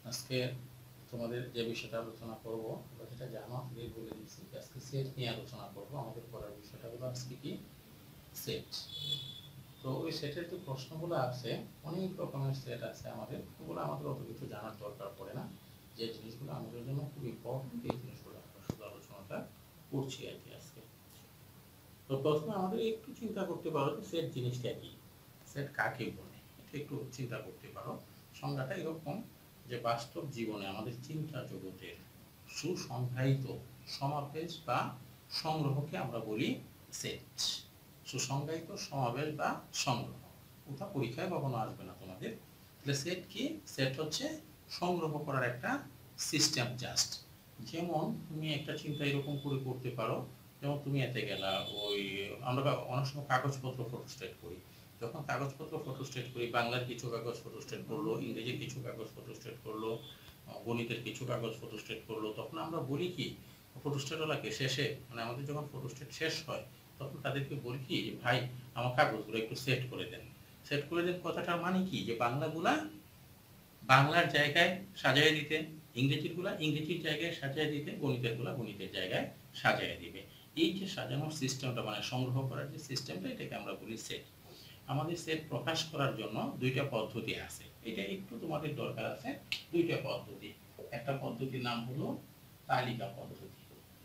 আজকে তোমাদের যে বিষয়টা আলোচনা করব যেটা জানো আগেই বলে দিয়েছি আজকে সেট নিয়ে আলোচনা করব। আমাদের পড়ার বিষয়টা হলো আজকে কি সেট। তো ওই সেটের যে প্রশ্নগুলো আছে অনেক রকমের সেট আছে আমাদের, ওগুলো আমাদের অত কিছু জানার দরকার পড়ে না। যে জিনিসগুলো আমাদের জন্য খুব ইম্পর্টেন্ট এই জিনিসগুলো আমরা শুধু আলোচনাটা করছি আর কি আজকে। তো প্রথমে আমাদের একটু চিন্তা করতে পারো যে সেট জিনিসটা কি, সেট কাকে বলে, এটা একটু চিন্তা করতে পারো। সংজ্ঞাটা এরকম যে বাস্তব জীবনে আমাদের চিন্তা জগতের সুসংজ্ঞায়িত সমাবেশ বা সংগ্রহকে আমরা বলি সেট। সুসংজ্ঞায়িত সমাবেশ বা সংগ্রহ, কোথাও পরীক্ষায় কখনো আসবে না তোমাদের। তাহলে সেট কি? সেট হচ্ছে সংগ্রহ করার একটা সিস্টেম জাস্ট। যেমন তুমি একটা চিন্তা এরকম করে করতে পারো, যেমন তুমি এতে গেলা ওই আমরা অনেক সময় কাগজপত্র ফটোস্টেট করি। যখন কাগজপত্র ফটোস্টেট করি, বাংলার কিছু কাগজ ফটোস্টেট করলো, ইংরেজির কিছু কাগজ ফটোস্টেট করলো, গণিতের কিছু কাগজ ফটোস্টেট করলো, তখন আমরা বলি কি ফটোস্টেটওয়ালাকে শেষে, মানে আমাদের যখন ফটোস্টেট শেষ হয় তখন তাদেরকে বলি কি যে ভাই আমার কাগজগুলো একটু সেট করে দেন। সেট করে দেন কথাটার মানে কি যে বাংলাগুলা বাংলার জায়গায় সাজায় দিতে, ইংরেজির গুলা ইংরেজির জায়গায় সাজায় দিতে, গণিতের গুলা গণিতের জায়গায় সাজায় দিবে। এই যে সাজানোর সিস্টেমটা মানে সংগ্রহ করার যে সিস্টেমটা, এটাকে আমরা বলি সেট। আমাদের সেট প্রকাশ করার জন্য দুইটা পদ্ধতি আছে, এটা একটু তোমাদের দরকার আছে। দুইটা পদ্ধতি, একটা পদ্ধতির নাম হলো তালিকা পদ্ধতি।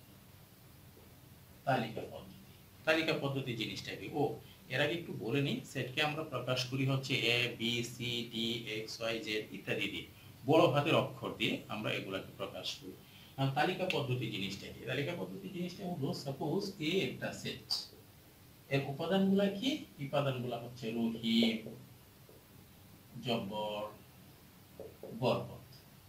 তালিকা পদ্ধতি, তালিকা পদ্ধতি জিনিসটা কি? এর আগে একটু বলে নিই, সেটকে আমরা প্রকাশ করি হচ্ছে A B C D X Y Z ইত্যাদি দিয়ে, বড় হাতের অক্ষর দিয়ে আমরা এগুলাকে প্রকাশ করি। আর তালিকা পদ্ধতি জিনিসটা কি? তালিকা পদ্ধতি জিনিসটা হলো সাপোজ এ একটা সেট, এর উপাদানগুলা কি? উপাদানগুলা হচ্ছে রহিম, জবর, বরকত।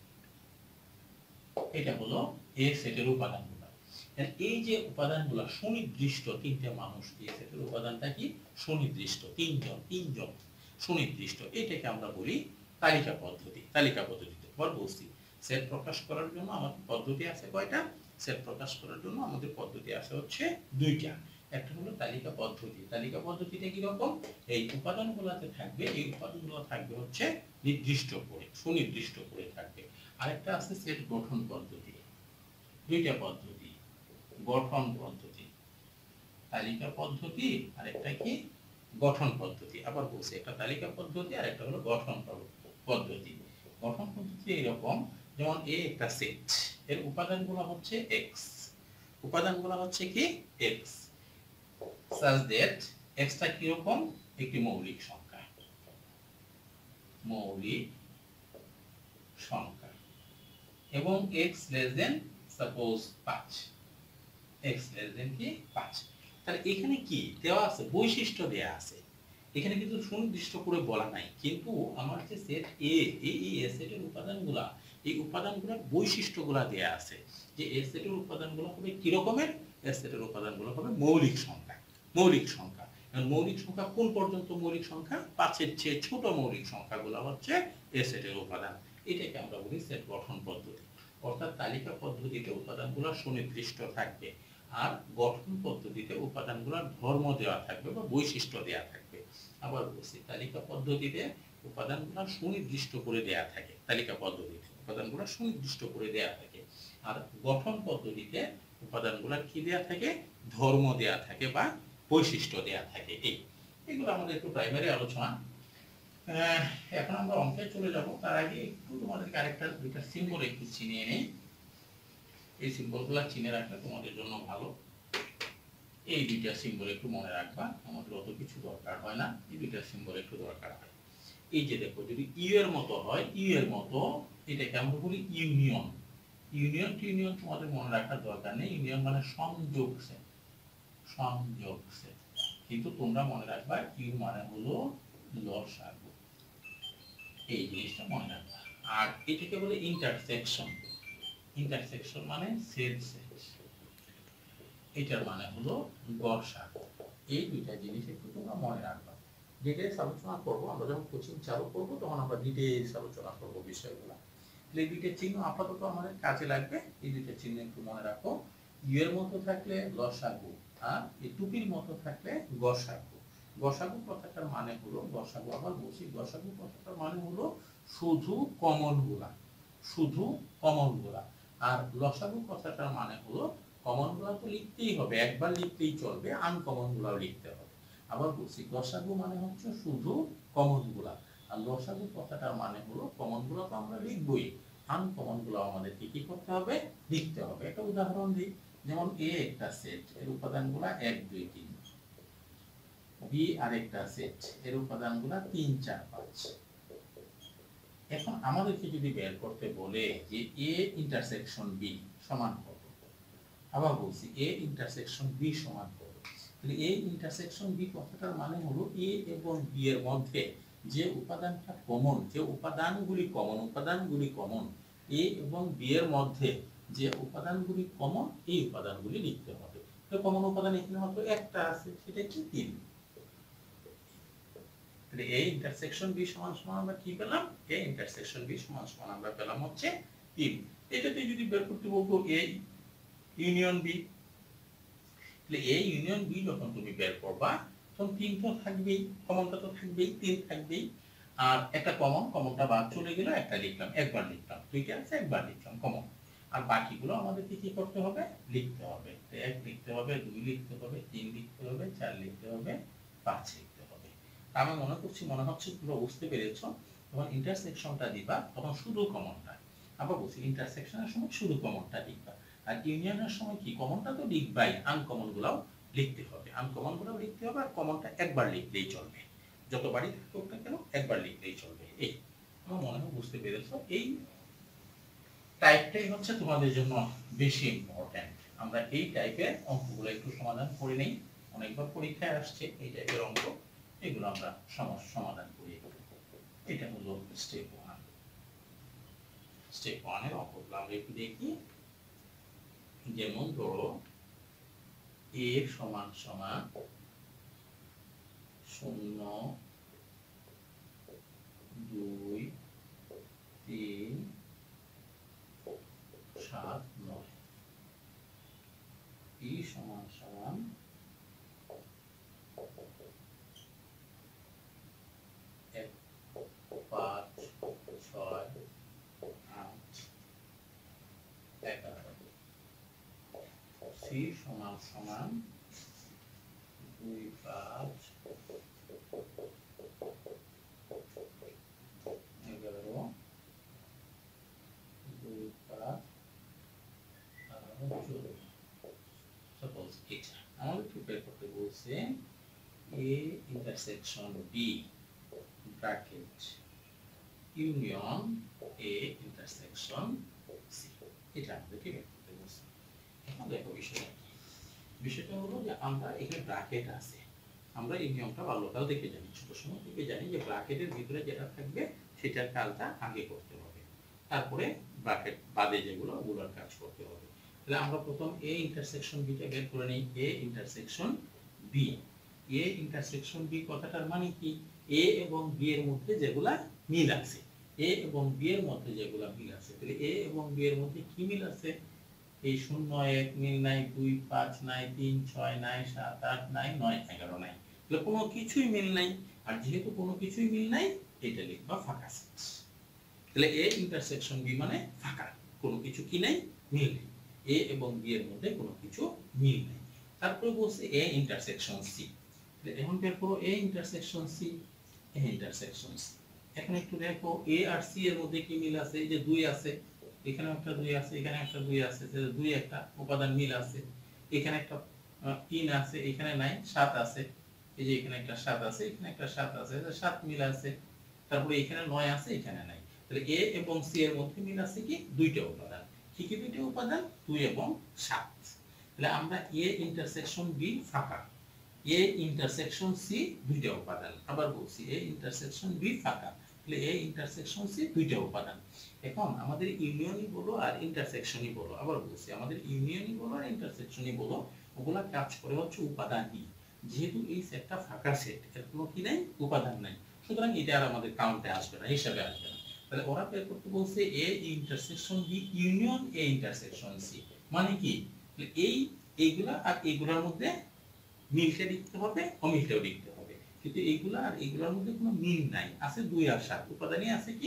এটা হলো এ সেটের উপাদানগুলো। এই যে উপাদানগুলো সুনির্দিষ্ট, তিনটে মানুষ দিয়ে সেটের উপাদানটা কি সুনির্দিষ্ট, তিনজন সুনির্দিষ্ট, এটাকে আমরা বলি তালিকা পদ্ধতি। তালিকা পদ্ধতিতে আবার বলছি সেট প্রকাশ করার জন্য আমাদের পদ্ধতি আছে কয়টা? সেট প্রকাশ করার জন্য আমাদের পদ্ধতি আছে হচ্ছে দুইটা। একটা হলো তালিকা পদ্ধতি। তালিকা পদ্ধতিটা কিরকম? এই উপাদানগুলোতে থাকবে, এই উপাদানগুলো থাকবে হচ্ছে নির্দিষ্ট করে, সুনির্দিষ্ট করে থাকবে। আরেকটা আছে সেট গঠন পদ্ধতি। দুইটা পদ্ধতি, গঠন পদ্ধতি, তালিকা পদ্ধতি আর একটা কি গঠন পদ্ধতি। আবার বলছি একটা তালিকা পদ্ধতি আর একটা হলো গঠন পদ্ধতি। গঠন পদ্ধতি এরকম, যেমন এ একটা সেট, এর উপাদানগুলো হচ্ছে এক্স, উপাদানগুলো হচ্ছে কি এক্স, such that এক্সটা কিরকম? একটি মৌলিক সংখ্যা, মৌলিক সংখ্যা, এবং X less than suppose 5, x less than কি 5। তাহলে এখানে কি দেওয়া আছে? বৈশিষ্ট্য দেওয়া আছে। এখানে কিন্তু সুনির্দিষ্ট করে বলা নাই, কিন্তু আমার যে সেট এ, এই সেটের উপাদানগুলা, এই উপাদানগুলোর বৈশিষ্ট্যগুলা দেওয়া আছে যে এ সেটের উপাদানগুলো হবে কি রকমের? এ সেটের উপাদানগুলো হবে মৌলিক সংখ্যা। মৌলিক সংখ্যা, মৌলিক সংখ্যা কোন পর্যন্ত? মৌলিক সংখ্যা 5-এর চেয়ে ছোট মৌলিক সংখ্যাগুলো হচ্ছে এ সেটের উপাদান। এটাকে আমরা বলি সেট গঠন পদ্ধতি। অর্থাৎ তালিকা পদ্ধতিতে উপাদানগুলো সুনির্দিষ্ট থাকবে, আর গঠন পদ্ধতিতে উপাদানগুলোর ধর্ম দেওয়া থাকবে বা বৈশিষ্ট্য দেওয়া থাকবে। আবার বলছি তালিকা পদ্ধতিতে উপাদানগুলো সুনির্দিষ্ট করে দেওয়া থাকে, তালিকা পদ্ধতিতে উপাদানগুলো সুনির্দিষ্ট করে দেওয়া থাকে। আর গঠন পদ্ধতিতে উপাদানগুলো কি দেওয়া থাকে? ধর্ম দেওয়া থাকে বা বৈশিষ্ট্য দেওয়া থাকে। এগুলো আমাদের একটু প্রাইমারি আলোচনা। এখন আমরা অঙ্কে চলে যাব, তার আগে একটু তোমাদেরকে আরেকটা দুইটা সিম্বল একটু চিনিয়ে নেই। এই সিম্বলগুলো চিনে রাখলে তোমাদের জন্য ভালো। এই দুইটা সিম্বল একটু মনে রাখবা, আমাদের অত কিছু দরকার হয় না, এই দুইটা সিম্বল একটু দরকার হয়। এই যে দেখো, যদি ইউ এর মতো হয়, ইউ এর মতো, এটাকে আমরা বলি ইউনিয়ন। ইউনিয়ন টিউনিয়ন তোমাদের মনে রাখার দরকার নেই, ইউনিয়ন মানে সংযোগ সেট, সংযোগ সেট। কিন্তু তোমরা মনে রাখবা ইউ মানে হলো লসাগু, এই জিনিসটা মনে রাখবা। আর এটাকে বলে ইন্টারসেকশন। ইন্টারসেকশন মানে সেট সেট, এটার মানে হলো গসাগু। এই দুইটা জিনিস একটু তোমরা মনে রাখবা। ডিটেইলস আলোচনা করব আমরা যখন কোচিং চালু করব, তখন আমরা ডিটেইলস আলোচনা করব বিষয়গুলো। এই দুইটা চিহ্ন আপাতত আমাদের কাজে লাগবে, এই দুইটা চিহ্ন একটু মনে রাখো। ইউ এর মতো থাকলে লসাগু, আর এই টুপির মতো থাকলে গসাগু। গসাগু কথাটার মানে হলো, গসাগু আবার বলছি, গসাগু কথাটার মানে হলো শুধু কমন গুলা, শুধু কমনগুলা। আর লসাগু কথাটার মানে হলো কমনগুলা তো লিখতেই হবে, একবার লিখতেই চলবে, আনকমন গুলাও লিখতে হবে। আবার বলছি লসাগু মানে হচ্ছে শুধু কমনগুলা, আর লসাগু কথাটার মানে হলো কমনগুলা তো আমরা লিখবই, আনকমন গুলো আমাদেরকে কি করতে হবে, লিখতে হবে। একটা উদাহরণ দিই, যেমন এ একটা সেট, এর উপাদানগুলা 1 2 3, বি আরেকটা সেট, এর উপাদানগুলা 3 4 5। এখন আমাদেরকে যদি বের করতে বলে যে এ ইন্টারসেকশন বি সমান কত, আবার বলছি এ ইন্টারসেকশন বি সমান কত, তাহলে এ ইন্টারসেকশন বি কথাটার মানে হলো এ এবং বি এর মধ্যে যে উপাদানটা কমন, যে উপাদানগুলি কমন এ এবং বি এর মধ্যে যে উপাদানগুলি কমন, এই উপাদানগুলি লিখতে হবে। তো কমন উপাদান এখানে মাত্র একটা আছে, সেটা কি 3। তাহলে এ ইন্টারসেকশন বি সমান সমান আমরা কি পেলাম, এ ইন্টারসেকশন বি সমান সমান আমরা পেলাম হচ্ছে 3। এটাতে যদি বের করতে বলতো এ ইউনিয়ন বি, তাহলে এ ইউনিয়ন বি যখন তুমি বের করবা তখন 3 তো থাকবেই, কমনটা তো থাকবেই, 3 থাকবেই, আর একটা কমনটা বাদ চলে গেল, একটা লিখলাম, একবার লিখলাম, দুইটা আছে একবার লিখলাম কমন, আর বাকিগুলো আমাদেরকে কি করতে হবে, লিখতে হবে। 1 লিখতে হবে, 2 লিখতে হবে, 3 লিখতে হবে, 4 লিখতে হবে, 5 লিখতে হবে। আমি মনে হচ্ছে তোমরা বুঝতে পেরেছো। যখন ইন্টারসেকশনটা দিবা তখন শুধু কমনটা, আবার বলছি ইন্টারসেকশনের সময় শুধু কমনটা লিখবা, আর ইউনিয়নের সময় কি কমনটা তো লিখবাই, আনকমন গুলাও লিখতে হবে, আর কমনটা একবার লিখলেই চলবে, যতবারই থাকুক না কেন একবার লিখলেই চলবে। এই আমার মনে হয় বুঝতে পেরেছো। এই টাইপটাই হচ্ছে তোমাদের জন্য বেশি ইম্পর্টেন্ট। আমরা এই টাইপের অঙ্কগুলো একটু সমাধান করে নেই, অনেকবার পরীক্ষায় আসছে এই টাইপের অঙ্ক, এগুলো আমরা সমাধান করি। এটা হলো স্টেপ 1। স্টেপ 1 এর অঙ্কগুলো আমরা একটু দেখি। যেমন ধরো a সমান সমান 0 2 3 7 9, b সমান সমান 1 5 6 8 11, c সমান সমান 2 5 11 2 5 14। সাপোজ এটা আমাদের প্রিপেয়ার করতে বলছে a intersection b bracket union a intersection c, এটা আমাদেরকে বের করতে বলছে। এখন দেখো বিষয়টা হলো যে আমরা এখানে ব্র্যাকেট আছে, আমরা এই নিয়মটা বাল্যকাল থেকে জানি, ছোট সময় থেকে জানি যে ব্র্যাকেটের ভিতরে যেটা থাকবে সেটার কাজটা আগে করতে হবে, তারপরে ব্র্যাকেট বাদে যেগুলো ওগুলোর কাজ করতে হবে। তাহলে আমরা প্রথম a ইন্টারসেকশন b টা বের করে নেই। a intersection b, a intersection b কথাটার মানে কি, a এবং b এর মধ্যে যেগুলা মিল আছে, a এবং b এর মধ্যে যেগুলা মিল আছে, তাহলে a এবং b এর মধ্যে কি মিল আছে, এই 0 1 মিল নাই, 2 5 নাই, 3 6 নাই, 7 8 নাই, 9 11 নাই, তাহলে কোনো কিছুই মিল নাই। আর যেহেতু কোনো কিছুই মিল নাই, এটা লিখবা ফাঁকা সেট। তাহলে a ইন্টারসেকশন b মানে ফাঁকা, কোনো কিছু কি নাই, মিল নেই, a এবং b এর মধ্যে কোনো কিছু মিল নেই। তারপরে বলছে a ইন্টারসেকশন c, তাহলে এখন বের করো a intersection c, a intersection c। এখন একটু দেখো a আর c এর মধ্যে কি মিল আছে, এই যে 2 আছে, এখানে একটা 2 আছে, এখানে একটা 2 আছে, তাহলে 2 একটা উপাদান মিল আছে, এখানে একটা 3 আছে, এখানে নাই, 7 আছে, এই যে এখানে একটা 7 আছে, এখানে একটা 7 আছে, তাহলে 7 মিল আছে। তারপরে এখানে 9 আছে, এখানে নাই, তাহলে a এবং c এর মধ্যে মিল আছে কি, দুইটা উপাদান। কি কি দুইটা উপাদান, 2 এবং 7। তাহলে আমরা a ইন্টারসেকশন b ফাঁকা, a ইন্টারসেকশন c দুইটা উপাদান, আবার বলছি a ইন্টারসেকশন b ফাঁকা, তাহলে a ইন্টারসেকশন c দুইটা উপাদান। এখন আমাদের ইউনিয়নই বলো আর ইন্টারসেকশনই বলো, আবার বলছি আমাদের ইউনিয়নই বলো আর ইন্টারসেকশনই বলো, ওগুলা কাজ করে হচ্ছে উপাদানই। যেহেতু এই সেটটা ফাঁকা সেট, এর কোনো কি নাই, উপাদান নাই, সুতরাং এটা আর আমাদের কাউন্টে আসবে না, হিসাবে আসবে না। তাহলে ওরা বের করতে বলছে a intersection b union a intersection c, মানে কি, এই এইগুলা আর এইগুলোর মধ্যে মিলটা লিখতে হবে, অমিলটাও লিখতে হবে, কিন্তু এইগুলা আর এইগুলোর মধ্যে কোনো মিল নাই, আছে 2 আর 7, উপাদানই আছে কি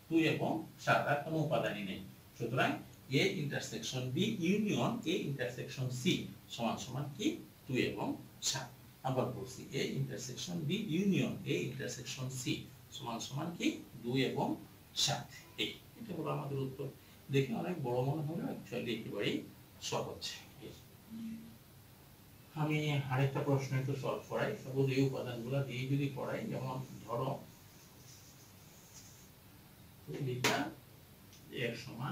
2 এবং 7 আর কোনো উপাদানই নেই। সুতরাং A intersection B union A intersection C সমান সমান কি 2 এবং 7। আবার বলছি A intersection B union A intersection C সমান সমান কি 2 এবং 7। এটা হলো আমাদের উত্তর। দেখে অনেক বড় মনে হলো, অ্যাকচুয়ালি একেবারেই সহজ। আমি আরেকটা প্রশ্ন একটু সলভ করাই। সাপোজ এই উপাদানগুলো দিয়ে যদি করাই, যেমন ধরো লিখা এক সমান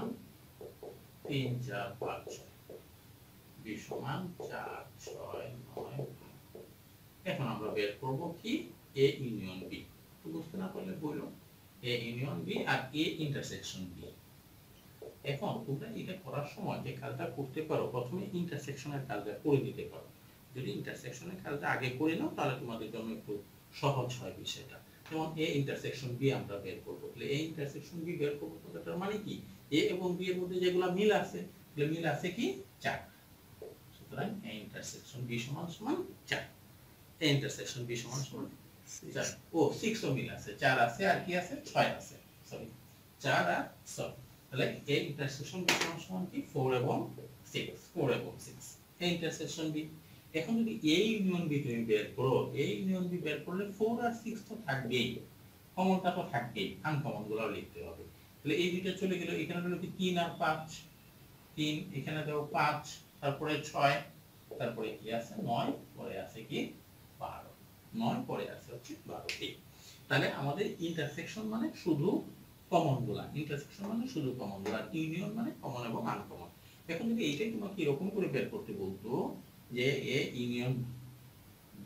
3 4 5 6, b সমান 4 6 9। এখন আমরা বের করব কি a ইউনিয়ন b। তো বুঝতে না পারলে বলো a ইউনিয়ন b আর a ইন্টারসেকশন b। এখন তোমরা এটা করার সময় যে কাজটা করতে পারো, প্রথমে ইন্টারসেকশনের কাজটা করে দিতে পারো। যদি ইন্টারসেকশনের কাজটা আগে করে নাও তাহলে তোমাদের জন্য একটু সহজ হয় বিষয়টা। যেমন a ইন্টারসেকশন b আমরা বের করব, তাহলে a ইন্টারসেকশন b বের করব, তার মানে কি a এবং b এর মধ্যে যেগুলো মিল আছে, তাহলে মিল আছে কি 4। সুতরাং a ইন্টারসেকশন b সমান সমান 4। a ইন্টারসেকশন b সমান সমান 4। ও 6 ও মিল আছে, 4 আছে আর কি আছে 6 আছে, সরি 4 আর 6। তাহলে a ইন্টারসেকশন b সমান সমান কি 4 এবং 6, 4 এবং 6 a ইন্টারসেকশন b। এখন যদি a ইউনিয়ন b তুমি বের করো, a ইউনিয়ন b বের করলে 4 আর 6 তো থাকবেই, কমনটা তো থাকবেই, আনকমন গুলো লিখতে হবে। তাহলে এই দুটো চলে গেল, এখানে হলো কি 3 আর 5, 3 এখানে দাও 5, তারপরে 6, তারপরে কি আছে 9, পরে আছে কি 12, 9 পরে আছে হচ্ছে 12। তাহলে আমাদের ইন্টারসেকশন মানে শুধু কমন গুলা, ইন্টারসেকশন মানে শুধু কমন গুলা, ইউনিয়ন মানে কমন এবং আনকমন। এখন যদি এইটাই তোমাকে এরকম করে বের করতে বলতো যে a union b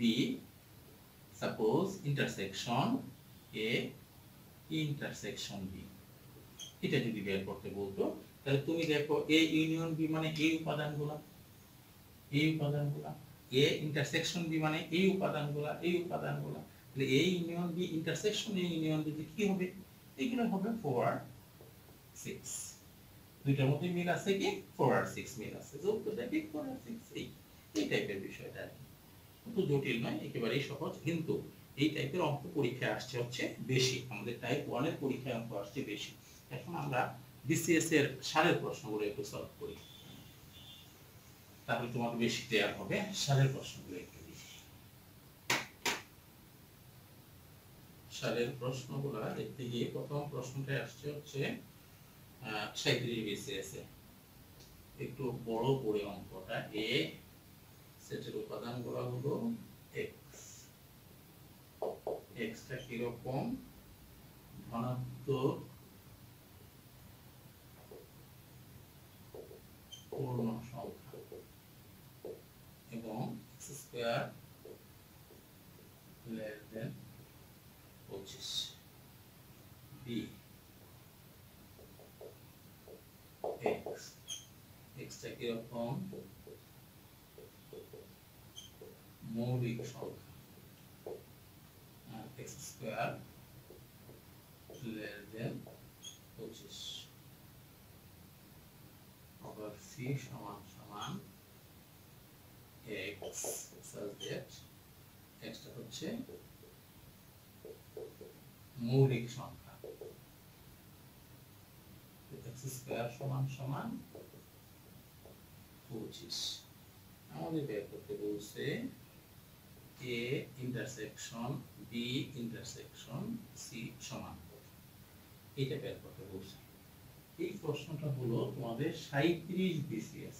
suppose intersection a intersection b, এটা যদি বের করতে বলতো, তাহলে তুমি দেখো a ইউনিয়ন b মানে এই উপাদানগুলা, এই উপাদানগুলা, a ইন্টারসেকশন b মানে এই উপাদানগুলা, এই উপাদানগুলা। তাহলে a union b intersection a union b কি হবে, এগুলো হবে 4 আর 6। দুইটার মধ্যে মিল আছে কি 4 আর 6 মিল আছে, যোগটা কি 4 আর 6। এই টাইপের বিষয়টা আর কি, খুব জটিল নয়, একেবারেই সহজ। কিন্তু এই টাইপের অঙ্ক পরীক্ষায় আসছে হচ্ছে বেশি, আমাদের টাইপ 1 এর পরীক্ষায় অঙ্ক আসছে বেশি। এখন আমরা বিসিএস এর সারের প্রশ্নগুলো একটু সলভ করি, তাহলে তোমাকে বেশি ক্লিয়ার হবে। সারের প্রশ্নগুলো একটু দেখি। সারের প্রশ্নগুলো দেখতে গিয়ে প্রথম প্রশ্নটা আসছে হচ্ছে 37 বিসিএস এ, একটু বড় করে অঙ্কটা। এ সেটের উপাদানগুলো হলো x, x টা কি রকম ধনাত্মক পূর্ণ সংখ্যা এবং x square less than 25। b x টা কি রকম মৌলিক সংখ্যা আর x স্কয়ার লেস দেন 25। আবার c সমান সমান x such that x টা হচ্ছে মৌলিক সংখ্যা, x স্কয়ার সমান সমান 25। আমাদের বের করতে বলছে a intersection b intersection c সমান কত, এটা বের করতে বলছে। এই প্রশ্নটা হলো তোমাদের 37 বিসিএস,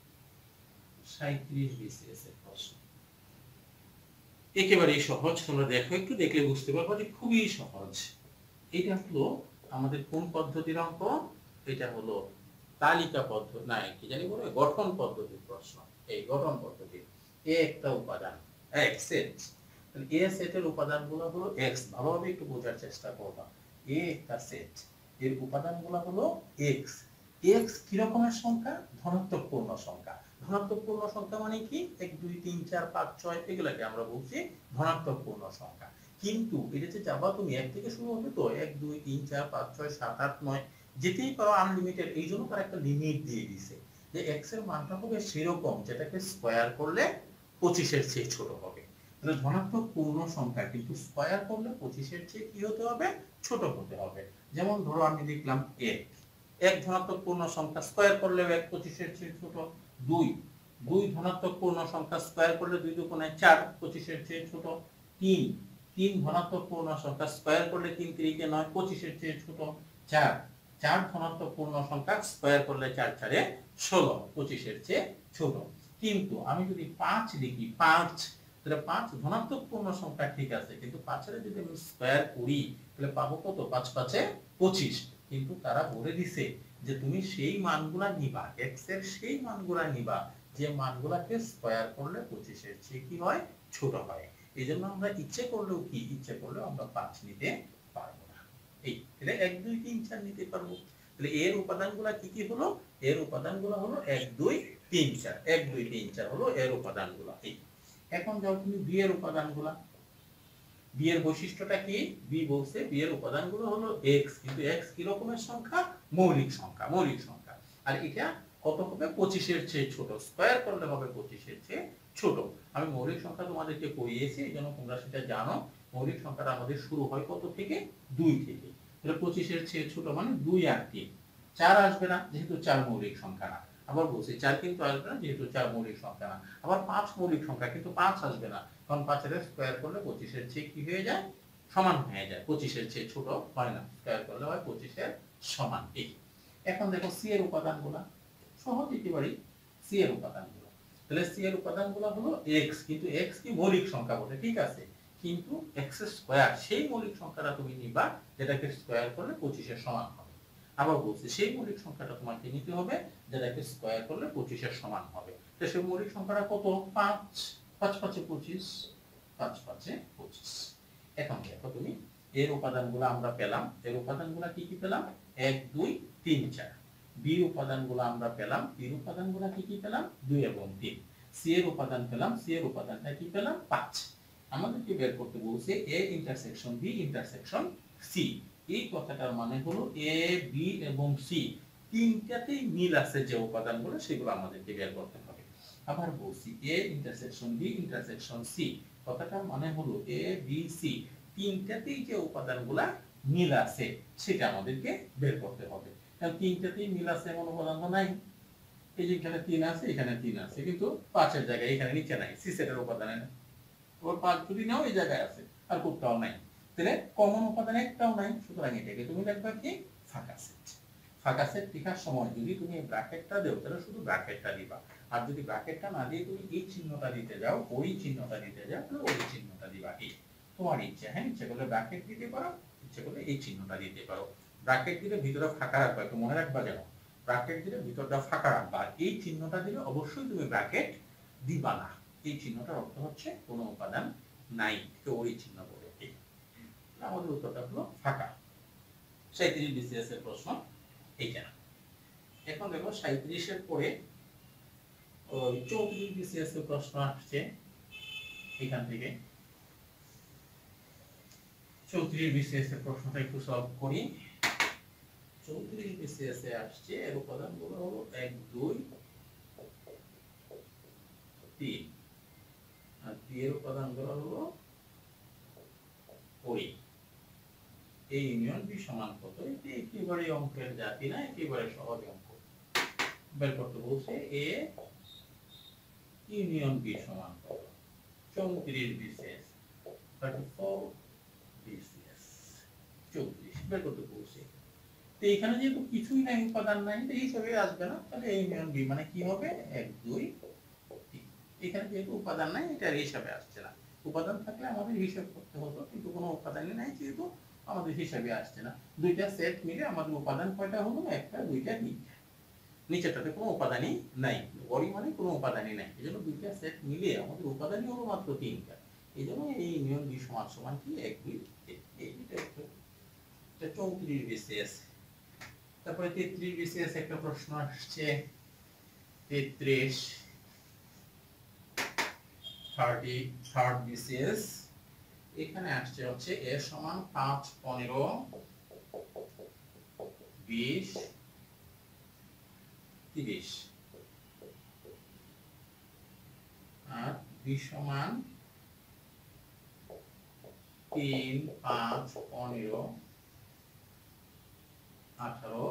37 বিসিএস এর প্রশ্ন, একেবারেই সহজ। তোমরা দেখো, একটু দেখলে বুঝতে পারবে যে খুবই সহজ। এটা হলো আমাদের কোন পদ্ধতির অঙ্ক, এটা হলো তালিকা পদ্ধতি, না কি জানি বলে গঠন পদ্ধতির প্রশ্ন। এই গঠন পদ্ধতি, এ একটা উপাদান x সেট, তাহলে এ সেটের উপাদানগুলো হলো x, ভালোভাবে একটু বোঝার চেষ্টা করবা। এ একটা সেট, এর উপাদানগুলো হলো x, x কি রকমের সংখ্যা, ধনাত্মক পূর্ণ সংখ্যা। ধনাত্মক পূর্ণ সংখ্যা মানে কি 1 2 3 4 5 6, এগুলাকে আমরা বলছি ধনাত্মক পূর্ণ সংখ্যা। কিন্তু এটাতে যাবা তুমি 1 থেকে শুরু হবে, তো 1 2 3 4 5 6 7 8 9 যেতেই পারো আনলিমিটেড। এই জন্য তার একটা লিমিট দিয়ে দিয়েছে যে x এর মানটা হবে সেরকম যেটাকে স্কয়ার করলে 25 এর চেয়ে ছোট হবে। তাহলে ধনাত্মক পূর্ণ সংখ্যা কিন্তু স্কয়ার করলে 25 এর চেয়ে কি হতে হবে, ছোট হতে হবে। যেমন ধরো আমি লিখলাম 1, 1 ধনাত্মক পূর্ণ সংখ্যা স্কয়ার করলে 1 25 এর চেয়ে ছোট। 2, 2 ধনাত্মক পূর্ণ সংখ্যা স্কয়ার করলে 2 দুগুণে 4 25 এর চেয়ে ছোট। 3, 3 ধনাত্মক পূর্ণ সংখ্যা স্কয়ার করলে 3 3 9 25 এর চেয়ে ছোট। 4, 4 ধনাত্মক পূর্ণ সংখ্যা স্কয়ার করলে 4 4 16 25 এর চেয়ে ছোট। কিন্তু আমি যদি 5 লিখি, 5 তাহলে 5 ধনাত্মক পূর্ণ সংখ্যা ঠিক আছে, কিন্তু 5 এর যদি আমি স্কয়ার করি তাহলে পাবো কত, 5 5 25। কিন্তু তারা বলে দিছে যে তুমি সেই মানগুলা নিবা, x এর সেই মানগুলা নিবা যে মানগুলাকে স্কয়ার করলে 25 এর চেয়ে কি হয়, ছোট হয়। এইজন্য আমরা ইচ্ছে করলেও আমরা 5 নিতে পারবো না। এই তাহলে 1 2 3 4 নিতে পারবো। তাহলে এর উপাদানগুলা কি কি হলো, এর উপাদানগুলো হলো 1 2 3 4, 1 2 3 4 হলো এর উপাদানগুলো। এই এখন যাও তুমি বি এর উপাদানগুলা। বি এর বৈশিষ্ট্যটা কি, বি বলছে বি এর উপাদানগুলো হলো x, কিন্তু x কি রকমের সংখ্যা, মৌলিক সংখ্যা, মৌলিক সংখ্যা। আর এটা কত হবে, 25 এর চেয়ে ছোট, স্কয়ার করলে হবে 25 এর চেয়ে ছোট। আমি মৌলিক সংখ্যা তোমাদেরকে পড়িয়েছি, এইজন্য তোমরা সেটা জানো। মৌলিক সংখ্যাটা আমাদের শুরু হয় কত থেকে, 2 থেকে। তাহলে 25 এর চেয়ে ছোট মানে 2 আর 3, 4 আসবে না যেহেতু 4 মৌলিক সংখ্যা না। আবার বলছি 4 কিন্তু আসবে না যেহেতু 4 মৌলিক সংখ্যা না। আবার 5 মৌলিক সংখ্যা, কিন্তু 5 আসবে না, কারণ 5 এর স্কয়ার করলে 25 এর চেয়ে কি হয়ে যায়, সমান হয়ে যায়। 25 এর চেয়ে ছোট হয় না, স্কয়ার করলে হয় 25 এর সমান। এই এখন দেখো সি এর উপাদানগুলো সহজ একেবারেই। সি এর উপাদানগুলো, তাহলে সি এর উপাদানগুলো হলো x, কিন্তু x কি মৌলিক সংখ্যা বটে, ঠিক আছে, কিন্তু x স্কয়ার সেই মৌলিক সংখ্যাটা তুমি নিবা যেটাকে স্কয়ার করলে 25 এর সমান হবে। আবার বলছি সেই মৌলিক সংখ্যাটা তোমাকে নিতে হবে যেটাকে স্কয়ার করলে 25 এর সমান হবে। তো সেই মৌলিক সংখ্যাটা কত, 5, 5 5 25, 5 5 25। এখন দেখো তুমি এর উপাদানগুলো আমরা পেলাম, এর উপাদানগুলো কি কি পেলাম, 1 2 3 4। বি উপাদানগুলো আমরা পেলাম, বি উপাদানগুলো কি কি পেলাম, 2 এবং 3। সি এর উপাদান পেলাম, সি এর উপাদানটা কি পেলাম, 5। আমাদেরকে বের করতে বলছে A intersection B intersection C. এই কথাটার মানে হলো এ বি এবং সি তিনটাতেই মিল আছে যে উপাদানগুলো, সেগুলো আমাদেরকে বের করতে হবে। আবার বলছি A intersection B intersection C, কথাটার মানে হলো এ বি সি তিনটাতেই যে উপাদানগুলো মিল আছে সেটা আমাদেরকে বের করতে হবে। কারণ তিনটাতেই মিল আছে এমন উপাদান তো নাই। এই যে এখানে 3 আছে, এখানে 3 আছে, কিন্তু 5 এর জায়গায় এখানে নিচে নাই, সি সেটের উপাদানে নাই। ওর 5 যদি নাও এই জায়গায় আছে, আর কোথাও নাই। তাহলে কমন উপাদান একটাও নাই, সুতরাং এটাকে তুমি লিখবা কি, ফাঁকা সেট। ফাঁকা সেট লেখার সময় যদি তুমি ব্র্যাকেটটা দাও তাহলে শুধু ব্র্যাকেটটা দিবা, আর যদি ব্র্যাকেটটা না দিয়ে তুমি এই চিহ্নটা দিতে যাও, ওই চিহ্নটা দিতে যাও, তাহলে ওই চিহ্নটা দিবা। এই তোমার ইচ্ছা, হ্যাঁ, ইচ্ছা করলে ব্র্যাকেট দিতে পারো, ইচ্ছা করলে এই চিহ্নটা দিতে পারো। ব্র্যাকেট দিলে ভিতরে ফাঁকা রাখবা, একটু মনে রাখবা যেন ব্র্যাকেট দিলে ভিতরটা ফাঁকা রাখবা, আর এই চিহ্নটা দিলে অবশ্যই তুমি ব্র্যাকেট দিবা না। এই চিহ্নটার অর্থ হচ্ছে কোনো উপাদান নাই, তো ওই চিহ্ন বলে। এই আমাদের উত্তরটা হলো ফাঁকা। 37 বিসিএস এর প্রশ্ন এইটা। এখন দেখো 37 এর পরে ওই 34 বিসিএস এর প্রশ্ন আসছে এখান থেকে। 34 বিসিএস এর প্রশ্নটা একটু সলভ করি। 34 বিসিএস এ আসছে এর উপাদানগুলো হলো 1 2 3, আর বি এর উপাদানগুলো হলো ওই। এই ইউনিয়ন বি সমান কত, এটি একেবারে অঙ্কের জাতি না, একেবারে সহজ অঙ্ক। বের করতে বলছে এ ইউনিয়ন বি সমান কত, 34 বিসিএস, 34 বিসিএস 34 বের করতে বলছে। তো এখানে যেহেতু কিছুই নাই, উপাদান নাই, তো এই হিসাবে আসবে না, তাহলে এ ইউনিয়ন বি মানে কি হবে, 1 2 3। এখানে যেহেতু উপাদান নাই, এটা হিসাবে আসছে না। উপাদান থাকলে আমাদের হিসাব করতে হতো, কিন্তু কোনো উপাদানই নাই যেহেতু আমাদের হিসাবে আসছে না। দুইটা সেট মিলে আমাদের উপাদান কয়টা হলো, একটা দুইটা তিনটা। নিচেরটাতে কোনো উপাদানই নাই, ওরই মানে কোনো উপাদানই নাই, এজন্য দুইটা সেট মিলে আমাদের উপাদানই হলো মাত্র তিনটা। এইজন্য এই ইউনিয়ন বি সমান সমান কি 1 2 3। এইটা একটু 34 বিসিএস। তারপরে 33 বিসিএস একটা প্রশ্ন আসছে। 33 থার্ড বিসিএস। এখানে আসছে হচ্ছে এ সমান 5 15 20 30, আর বি সমান 3 5 15 18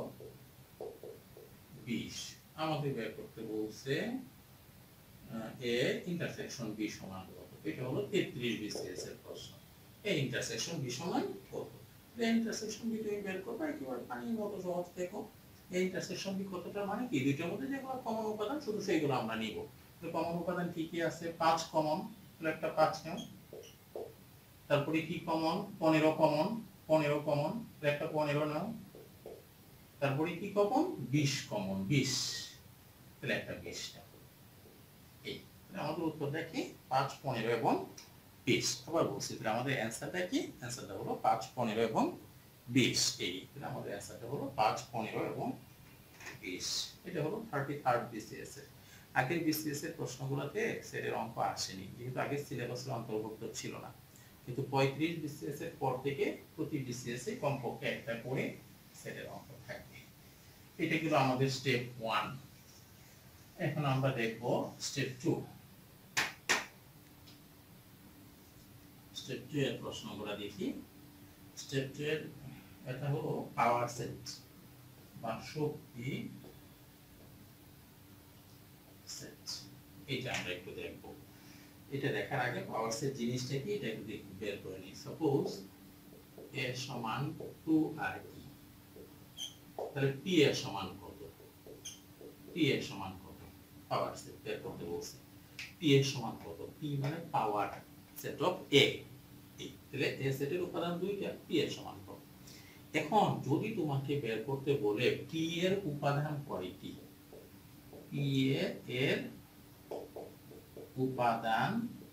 20 আমাদের বের করতে বলছে এ ইন্টারসেকশন বি সমান কত। এটা হলো 33 বিসিএস এর প্রশ্ন। এই ইন্টারসেকশন বি সমান কত, এই ইন্টারসেকশন বি তুমি বের করবে একেবারে পানির মতো সহজ। দেখো এই ইন্টারসেকশন বি কতটা মানে কি, দুইটার মধ্যে যেগুলো কমন উপাদান শুধু সেইগুলো আমরা নিব। তো কমন উপাদান কি কি আছে, 5 কমন, তাহলে একটা 5 নাও। তারপরে কি কমন, 15 কমন, 15 কমন, তাহলে একটা 15 নাও। তারপরে কি কমন, 20 কমন, 20, তাহলে একটা 20 নাও। এই তাহলে আমাদের উত্তরটা কি 5 15 এবং 20। আবার বলছি তাহলে আমাদের অ্যানসারটা কি, অ্যানসারটা হলো 5 15 এবং 20। এই তাহলে আমাদের অ্যানসারটা হলো 5 15 এবং 20। এটা হলো 33rd বিসিএস এর। আগের বিসিএস এর প্রশ্নগুলোতে সেটের অঙ্ক আসেনি, যেহেতু আগের সিলেবাসের অন্তর্ভুক্ত ছিল না। কিন্তু 35 বিসিএস এর পর থেকে প্রতি বিসিএস এ কমপক্ষে একটা করে সেটের অঙ্ক থাকবে। এটা কিন্তু আমাদের স্টেপ 1। এখন আমরা দেখব স্টেপ 2। স্টেপ 2 এর প্রশ্নগুলো দেখি। স্টেপ 2 এর এটা হলো পাওয়ার সেট বা শক্তি সেট। এটা আমরা একটু দেখব। এটা দেখার আগে পাওয়ার সেট জিনিসটা কি এটা একটু বের করে নিই। সাপোজ a সমান 2r কি, তাহলে p এর সমান কত, p এর সমান কত, পাওয়ার সেট বের করতে বলছি। p এর সমান কত, p মানে পাওয়ার সেট অফ a। তাহলে a সেটের উপাদান দুইটা, p এর সমান কত। এখন যদি তোমাকে বের করতে বলে p এর উপাদান কয়টি, p এর উপাদান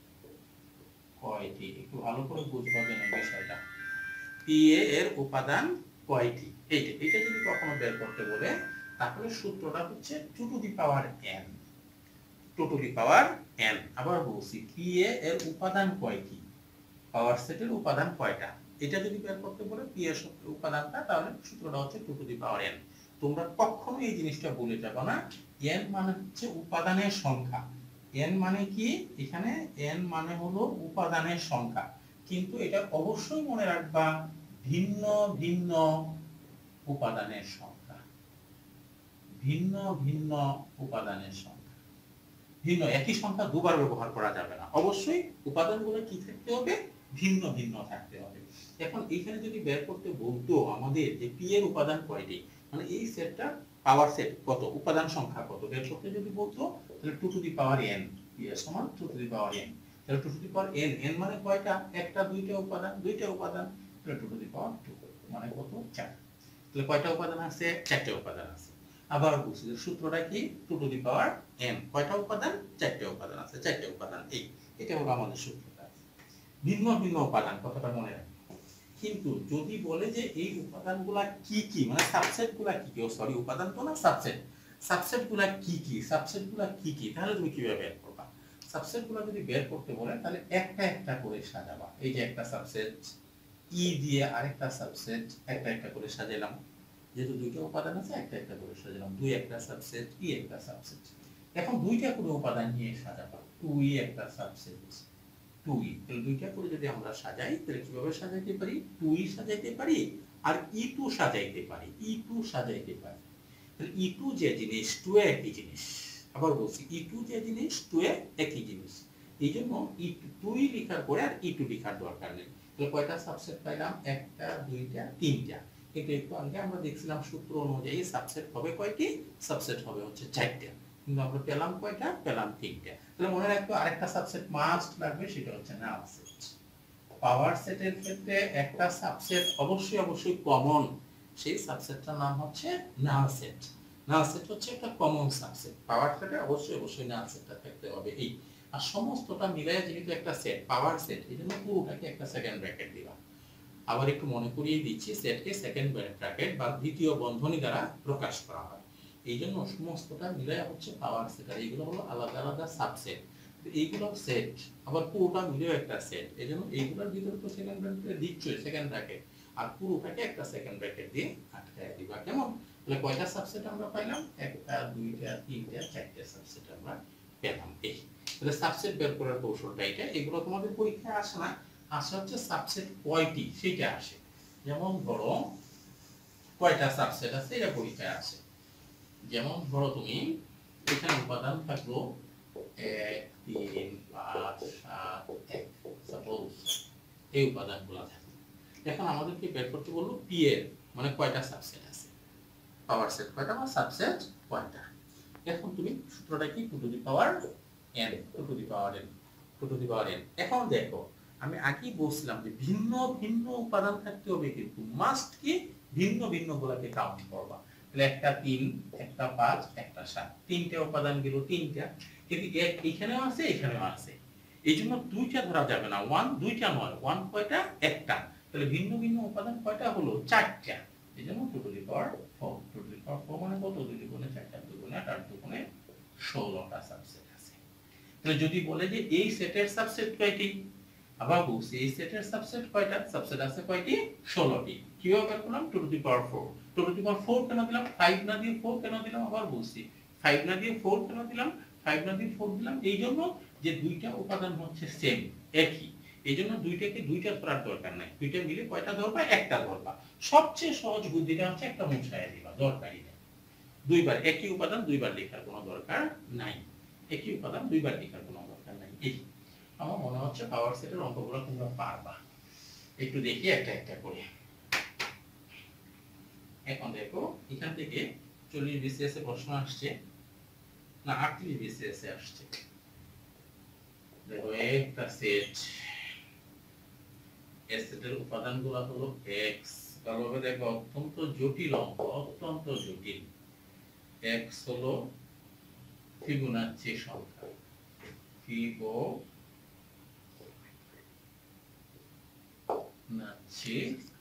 কয়টি, একটু ভালো করে বুঝবা যেন বিষয়টা। p এর উপাদান কয়টি, এইটা যদি কখনো বের করতে বলে তাহলে সূত্রটা হচ্ছে 2 to the power n, 2 to the power n। আবার বলছি p এর উপাদান কয়টি, পাওয়ার সেটের উপাদান কয়টা, এটা যদি বের করতে বলে p এর উপাদানটা, তাহলে সূত্রটা হচ্ছে 2 টু দি পাওয়ার n। তোমরা কখনো এই জিনিসটা ভুলে যাবে না, n মানে হচ্ছে উপাদানের সংখ্যা। n মানে কি, এখানে n মানে হলো উপাদানের সংখ্যা, কিন্তু এটা অবশ্যই মনে রাখবা ভিন্ন ভিন্ন উপাদানের সংখ্যা, ভিন্ন ভিন্ন উপাদানের সংখ্যা। ভিন্ন, একই সংখ্যা দুবার ব্যবহার করা যাবে না, অবশ্যই উপাদানগুলো কি থাকতে হবে, ভিন্ন ভিন্ন থাকতে হবে। এখন এখানে যদি বের করতে বলতো আমাদের যে p এর উপাদান কয়টি, মানে এই সেটটা পাওয়ার সেট কত, উপাদান সংখ্যা কত বের করতে যদি বলতো, তাহলে 2 to the power n, p এর সমান 2 টু দি পাওয়ার n। তাহলে 2 to the power n, n মানে কয়টা, একটা দুইটা উপাদান, দুইটা উপাদান, তাহলে 2 টু দি পাওয়ার 2 মানে কত, 4। তাহলে কয়টা উপাদান আছে, 4টা উপাদান আছে। আবার বলছি যে সূত্রটা কি, 2 টু দি পাওয়ার n, কয়টা উপাদান, 4টা উপাদান আছে, 4টা উপাদান। এটা হলো আমাদের সূত্রটা। ভিন্ন ভিন্ন উপাদান কথাটা মনে রাখবে। কিন্তু যদি বলে যে এই উপাদানগুলা কি কি, মানে সাবসেটগুলা কি কি, সরি উপাদান তো না, সাবসেট, সাবসেটগুলা কি কি, সাবসেটগুলা কি কি, তাহলে তুমি কিভাবে বের করবা। সাবসেটগুলা যদি বের করতে বলে তাহলে একটা একটা করে সাজাবা। এই যে একটা সাবসেট, ই দিয়ে আরেকটা সাবসেট, একটা একটা করে সাজালাম। যেহেতু দুইটা উপাদান আছে একটা একটা করে সাজালাম, দুই একটা সাবসেট, ই একটা সাবসেট। এখন দুইটা করে উপাদান নিয়ে সাজাবা, টুই একটা সাবসেট, টুই, তাহলে দুইটা করে যদি আমরা সাজাই তাহলে কিভাবে সাজাইতে পারি, টুই সাজাইতে পারি আর ই2 সাজাইতে পারি, ই2 সাজাইতে পারি। তাহলে ই2 যে জিনিস, টু এ একই জিনিস। আবার বলছি ই2 যে জিনিস, টু এ একই জিনিস। এই জন্য টুই লেখার পরে আর ই2 লেখার দরকার নেই। তাহলে কয়টা সাবসেট পাইলাম, একটা দুইটা তিনটা। কিন্তু একটু আগে আমরা দেখছিলাম সূত্র অনুযায়ী সাবসেট হবে কয়টি, সাবসেট হবে হচ্ছে 4টা, কিন্তু আমরা পেলাম কয়টা, পেলাম 3টা। তাহলে মনে রাখবো আরেকটা সাবসেট মাস্ট লাগবে, সেটা হচ্ছে নাল সেট। পাওয়ার সেটের ক্ষেত্রে একটা সাবসেট অবশ্যই অবশ্যই কমন, সেই সাবসেটটার নাম হচ্ছে নাল সেট। নাল সেট হচ্ছে একটা কমন সাবসেট, পাওয়ার সেটে অবশ্যই অবশ্যই নাল সেটটা থাকতে হবে। এই আর সমস্তটা মিলায় যেহেতু একটা সেট, পাওয়ার সেট, এই জন্য পুরোটাকে একটা সেকেন্ড ব্র্যাকেট দিবা। আবার একটু মনে করিয়ে দিচ্ছি, সেটকে সেকেন্ড ব্র্যাকেট বা দ্বিতীয় বন্ধনী দ্বারা প্রকাশ করা হয়। এই জন্য সমস্তটা মিলায় হচ্ছে পাওয়ার সেট, আর এইগুলো হলো আলাদা আলাদা সাবসেট। এইগুলো সেট, আবার পুরোটা মিলেও একটা সেট। এই জন্য এইগুলোর ভিতরে তো সেকেন্ড ব্র্যাকেট দিচ্ছই, সেকেন্ড ব্র্যাকেট, আর পুরোটাকে একটা সেকেন্ড ব্র্যাকেট দিয়ে আটকায় দিবা। কেমন, তাহলে কয়টা সাবসেট আমরা পাইলাম, একটা দুইটা তিনটা চারটা সাবসেট আমরা পেলাম। এই তাহলে সাবসেট বের করার কৌশলটা এটা, এগুলো তোমাদের পরীক্ষায় আসে না, আসে হচ্ছে সাবসেট কয়টি সেটা আসে। যেমন ধরো কয়টা সাবসেট আছে এটা পরীক্ষায় আসে। যেমন ধরো তুমি এখানে উপাদান থাকলো 1 3 5 7 1 সাপোজ এই উপাদানগুলো থাকে। এখন আমাদেরকে বের করতে বললো পি এর মানে কয়টা সাবসেট আছে, পাওয়ার সেট কয়টা বা সাবসেট কয়টা। এখন তুমি সূত্রটা কি 2 to the power n, 2 to the power n, 2 to the power n। এখন দেখো আমি আগেই বলছিলাম যে ভিন্ন ভিন্ন উপাদান থাকতে হবে, কিন্তু মাস্ট কি ভিন্ন ভিন্ন গুলাকে কাউন্ট করবা। তাহলে একটা 3 একটা 5 একটা 7 তিনটা উপাদান গেল তিনটা, কিন্তু এখানেও আছে এখানেও আছে, এই জন্য দুইটা ধরা যাবে না, 1 দুইটা নয়, 1 কয়টা একটা, তাহলে ভিন্ন ভিন্ন উপাদান কয়টা হলো চারটা, এই জন্য 2 to the power 4, 2 to the পাওয়ার 4 মানে কত, 2 দুগুণে 4 দুগুণে 8 দুগুণে 16টা সাবসেট আছে। তাহলে যদি বলে যে এই সেটের সাবসেট কয়টি, আবার বলছি এই সেটের সাবসেট কয়টা, সাবসেট আছে কয়টি 16টি। কিভাবে বের করলাম 2 to the power 4, 2 to the পাওয়ার 4 কেন দিলাম, 5 না দিয়ে 4 কেন দিলাম, আবার বলছি 5 না দিয়ে 4 কেন দিলাম, 5 না দিয়ে 4 দিলাম এই জন্য যে দুইটা উপাদান হচ্ছে সেম একই, এই জন্য দুইটাকে দুইটা ধরার দরকার নাই, দুইটা মিলে কয়টা ধরবা, একটা ধরবা। সবচেয়ে সহজ বুদ্ধিটা হচ্ছে একটা মুছায়া দিবা, দরকারই নেই দুইবার একই উপাদান দুইবার লেখার কোনো দরকার নাই, একই উপাদান দুইবার লেখার কোনো দরকার নাই। এই আমার মনে হচ্ছে পাওয়ার সেটের অঙ্কগুলো তোমরা পারবা, একটু দেখি একটা একটা করে। এখন দেখো এখান থেকে 40 বিসিএস এ প্রশ্ন আসছে না 38 বিসিএস এ আসছে। দেখো একটা সেট, এই সেটের উপাদানগুলো হলো x, তাহলে দেখো অত্যন্ত জটিল অঙ্ক, অত্যন্ত জটিল। x হলো ফিবোনাচ্চি সংখ্যা, ফিবোনাচ্চি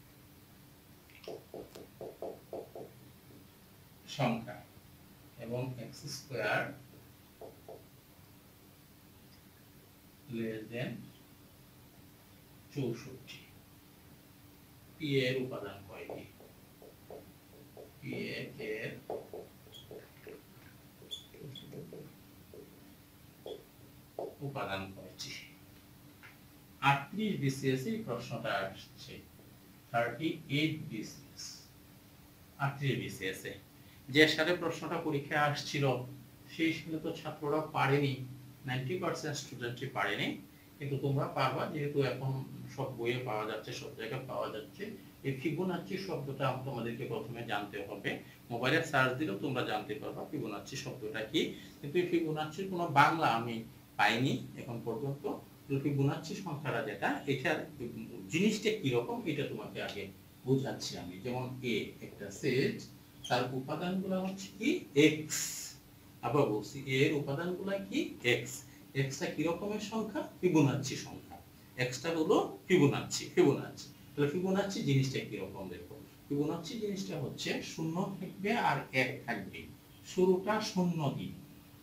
সংখ্যা এবং x square less than 64। P এর উপাদান কয়টি, পি এর উপাদান কয়টি। 38 বিসিএস এই প্রশ্নটা আসছে, 38 বিসিএস 38 বিসিএস এ যে সালে প্রশ্নটা পরীক্ষায় আসছিল সেই সালে তো ছাত্ররা পারেনি, 90% স্টুডেন্টই পারেনি, কিন্তু তোমরা পারবা যেহেতু এখন সব বইয়ে পাওয়া যাচ্ছে, সব জায়গায় পাওয়া যাচ্ছে। এই ফিবোনাচ্চি শব্দটা তোমাদেরকে প্রথমে জানতে হবে, মোবাইলে সার্চ দিলেও তোমরা জানতে পারবা ফিবোনাচ্চি শব্দটা কি, কিন্তু এই ফিবোনাচ্চির কোনো বাংলা আমি পাইনি এখন পর্যন্ত। ফিবোনাচ্চি সংখ্যাটা যেটা, এটার জিনিসটা কি রকম এটা তোমাকে আগে বুঝাচ্ছি আমি। যেমন এ একটা সেট, তার উপাদানগুলো হচ্ছে কি x, আবার বলছি এর উপাদানগুলো কি x, x টা কি রকমের সংখ্যা, ফিবোনাচ্চি সংখ্যা, x টা হলো ফিবোনাচ্চি, ফিবোনাচ্চি। তাহলে ফিবোনাচ্চি জিনিসটা কি রকম দেখো, ফিবোনাচ্চি জিনিসটা হচ্ছে 0 থাকবে আর 1 থাকবে, শুরুটা 0 দিয়ে,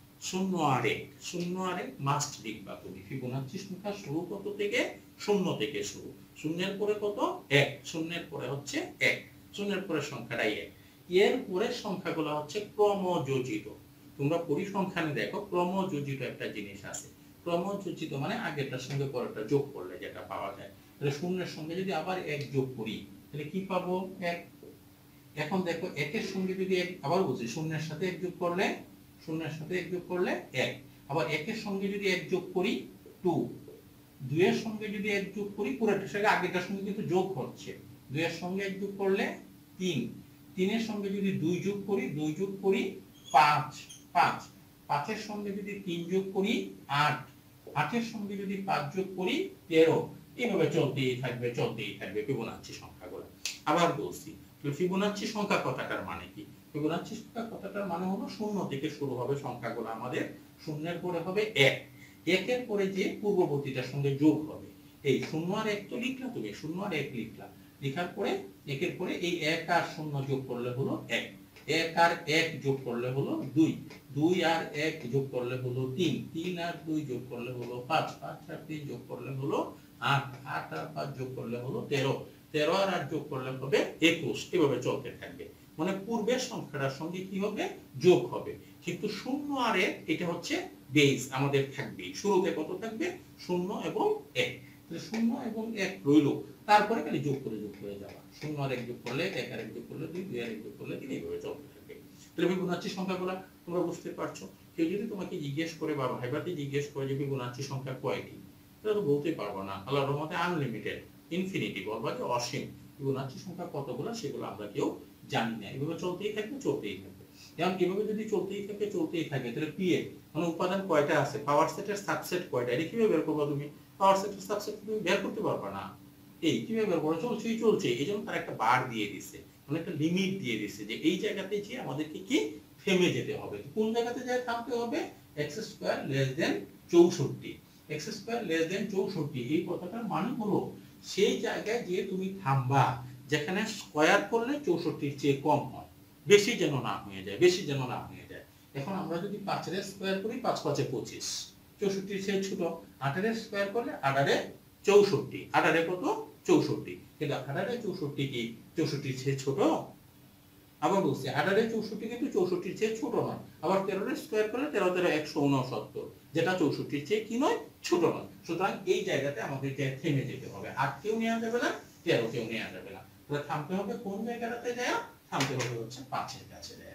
0 আর 1, 0 আর 1 মাস্ট লিখবা তুমি। ফিবোনাচ্চি সংখ্যা শুরু কত থেকে, 0 থেকে শুরু, 0 এর পরে কত 1, 0 এর পরে হচ্ছে 1, 0 এর পরে সংখ্যাটাই 1, এর পরে সংখ্যাগুলো হচ্ছে ক্রমযোজিত। তোমরা পরিসংখ্যানে দেখো ক্রমযোজিত একটা জিনিস আছে, ক্রমযোজিত মানে আগেরটার সঙ্গে পরেরটা যোগ করলে যেটা পাওয়া যায়। তাহলে 0 এর সঙ্গে যদি আবার 1 যোগ করি তাহলে কি পাবো 1। এখন দেখো 1 এর সঙ্গে যদি আবার বলছি 0 এর সাথে 1 যোগ করলে, 0 এর সাথে 1 যোগ করলে 1, আবার 1 এর সঙ্গে যদি 1 যোগ করি 2, 2 এর সঙ্গে যদি 1 যোগ করি পুরোটার সঙ্গে আগেরটার সঙ্গে কিন্তু যোগ হচ্ছে, 2 এর সঙ্গে 1 যোগ করলে 3, 3 এর সঙ্গে যদি 2 যোগ করি, 2 যোগ করি 5, 5, 5 এর সঙ্গে যদি 3 যোগ করি 8, 8 এর সঙ্গে যদি 5 যোগ করি 13, এইভাবে চলতেই থাকবে চলতেই থাকবে ফিবোনাচ্চি সংখ্যাগুলো। আবার বলছি ফিবোনাচ্চি সংখ্যা কথাটার মানে কি, ফিবোনাচ্চি সংখ্যা কথাটার মানে হলো 0 থেকে শুরু হবে সংখ্যাগুলো আমাদের, 0 এর পরে হবে 1, 1 এর পরে যে পূর্ববর্তীটার সঙ্গে যোগ হবে, এই 0 আর 1 তো লিখলা তুমি, 0 আর 1 লিখলা, লেখার পরে 1 এর পরে এই 1 আর 0 যোগ করলে হলো 1, 1 আর 1 যোগ করলে হলো 2, 2 আর 1 যোগ করলে হলো 3, 3 আর 2 যোগ করলে হলো 5, 5 আর 3 যোগ করলে হলো 8, 8 আর 5 যোগ করলে হলো 13, 13 আর 8 যোগ করলে হবে 21, এভাবে চলতে থাকবে। মানে পূর্বের সংখ্যাটার সঙ্গে কি হবে যোগ হবে, কিন্তু 0 আর 1 এটা হচ্ছে বেস আমাদের থাকবে, শুরুতে কত থাকবে 0 এবং 1। শূন্য এবং এক রইল, তারপরে খালি যোগ করে যাবা। শূন্য আর এক যোগ করলে এক, আর এক যোগ করলে দুই, দুই আর এক যোগ করলে তিন, এইভাবে চলতে থাকবে। তাহলে ফিবোনাচ্চি সংখ্যাগুলো তোমরা বুঝতে পারছো। কেউ যদি তোমাকে জিজ্ঞেস করে বা ভাইবাতে জিজ্ঞেস করে যে ফিবোনাচ্চি সংখ্যা কয়টি, তাহলে তো বলতে পারবো না। আল্লাহর রহমতে আনলিমিটেড, ইনফিনিটি বলবা যে অসীম। ফিবোনাচ্চি সংখ্যা কতগুলো সেগুলো আমরা কেউ জানি না। এভাবে চলতেই থাকবে, চলতেই থাকবে। যেমন এভাবে যদি চলতেই থাকে তাহলে পিএ মানে উপাদান কয়টা আছে, পাওয়ার সেটের সাবসেট কয়টা, এটা কিভাবে বের করবা তুমি? পাওয়ার সেটের সাবসেট তুমি বের করতে পারবা না। এই কিভাবে বের করো? চলছে, এই জন্য তার একটা বার দিয়ে দিছে, মানে একটা লিমিট দিয়ে দিছে যে এই জায়গাতে যে আমাদেরকে কি থেমে যেতে হবে। কোন জায়গাতে যায় থামতে হবে? x square less than 64। x square less than 64 এই কথাটার মানে হলো সেই জায়গায় যে তুমি থামবা যেখানে স্কয়ার করলে 64 এর চেয়ে কম হয়, বেশি যেন না হয়ে যায়। এখন আমরা যদি 5 এর স্কয়ার করি 5 5 এ 25, 64 এর চেয়ে ছোট। 8 এর স্কয়ার করলে 8 এ 64, 8 এ কত? 64। কিন্তু 8 এ 64 কি 64 এর চেয়ে ছোট? আবার বলছি 8 এর 64 কিন্তু 64 এর চেয়ে ছোট নয়। আবার 13 এর স্কয়ার করলে 13 13 169, যেটা 64 এর চেয়ে কি নয়? ছোট নয়। সুতরাং এই জায়গাতে আমাদেরকে থেমে যেতে হবে। 8 কেও নেওয়া যাবে না, 13 কেও নেওয়া যাবে না। তাহলে থামতে হবে কোন জায়গাটাতে যায়? থামতে হবে হচ্ছে 5 এর কাছে যায়।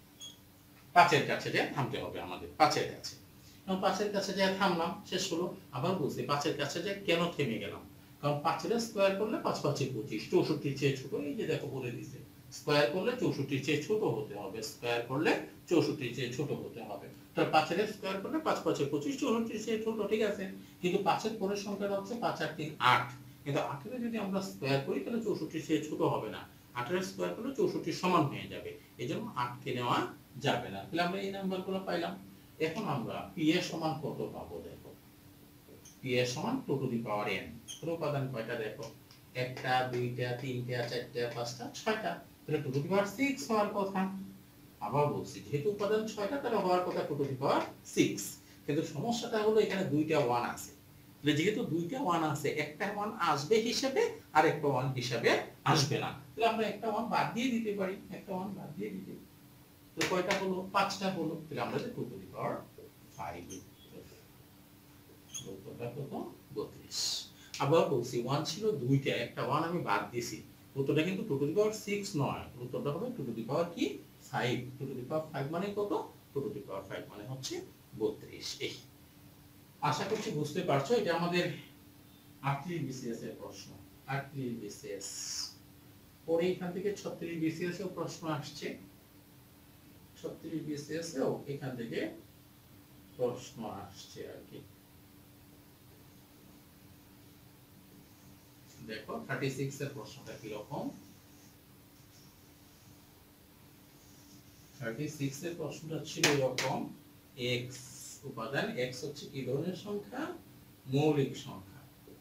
5 এর কাছে যায় থামতে হবে আমাদের, 5 এর কাছে। এখন 5 এর কাছে যায় থামলাম, শেষ হলো। আবার বলছি 5 এর কাছে যায় কেন থেমে গেলাম? কারণ 5 এর স্কয়ার করলে 5 5 এ 25, 64 এর চেয়ে ছোট। এই যে দেখো বলে দিয়েছে স্কয়ার করলে 64 এর চেয়ে ছোট হতে হবে, স্কয়ার করলে 64 এর চেয়ে ছোট হতে হবে। তাহলে 5 এর স্কয়ার করলে 5 5 এ 25, 64 এর চেয়ে ছোট, ঠিক আছে। কিন্তু 5 এর পরের সংখ্যাটা হচ্ছে 5 আর 3 8। কিন্তু 8 এর যদি আমরা স্কয়ার করি তাহলে 64 এর চেয়ে ছোট হবে না। 8 এর স্কয়ার করলে 64 এর সমান হয়ে যাবে। এজন্য 8 কে নেওয়া যাবে না। তাহলে আমরা এই নাম্বারগুলো পাইলাম। এখন আমরা p এর সমান কত পাবো? দেখো p এর সমান 2 টু দি পাওয়ার n। এর উপাদান কয়টা দেখো? একটা, দুইটা, তিনটা, চারটা, পাঁচটা, ছয়টা। তাহলে 2 টু দি পাওয়ার 6 হওয়ার কথা। আবার বলছি যেহেতু উপাদান 6টা তাহলে হওয়ার কথা 2 টু দি পাওয়ার 6। কিন্তু সমস্যাটা হলো এখানে দুইটা 1 আছে। তাহলে যেহেতু দুইটা 1 আছে, একটা 1 আসবে হিসাবে আর একটা 1 হিসাবে আসবে না। তাহলে আমরা একটা 1 বাদ দিয়ে দিতে পারি, একটা 1 বাদ দিয়ে দিতে পারি। তো কয়টা হলো? 5টা হলো। তাহলে আমরা 2 টু দি পাওয়ার 5 উত্তরটা কত? 32। আবার বলছি 1 ছিল দুইটা, একটা 1 আমি বাদ দিয়েছি। উত্তরটা কিন্তু 2 টু দি পাওয়ার 6 নয়, উত্তরটা হবে 2 টু দি পাওয়ার কি 5। 2 টু দি পাওয়ার 5 মানে কত? 2 টু দি পাওয়ার 5 মানে হচ্ছে 32। এই আশা করছি বুঝতে পারছো। এটা আমাদের 38 বিসিএস এর প্রশ্ন। 38 বিসিএস পরে এখান থেকে 36 বিসিএস এর প্রশ্ন আসছে। 36 বিসিএস এও এখান থেকে প্রশ্ন আসছে আর কি। দেখো 36 এর প্রশ্নটা কি রকম? 36 এর প্রশ্নটা ছিল এরকম, x উপাদান, x হচ্ছে কি ধরনের সংখ্যা? মৌলিক সংখ্যা।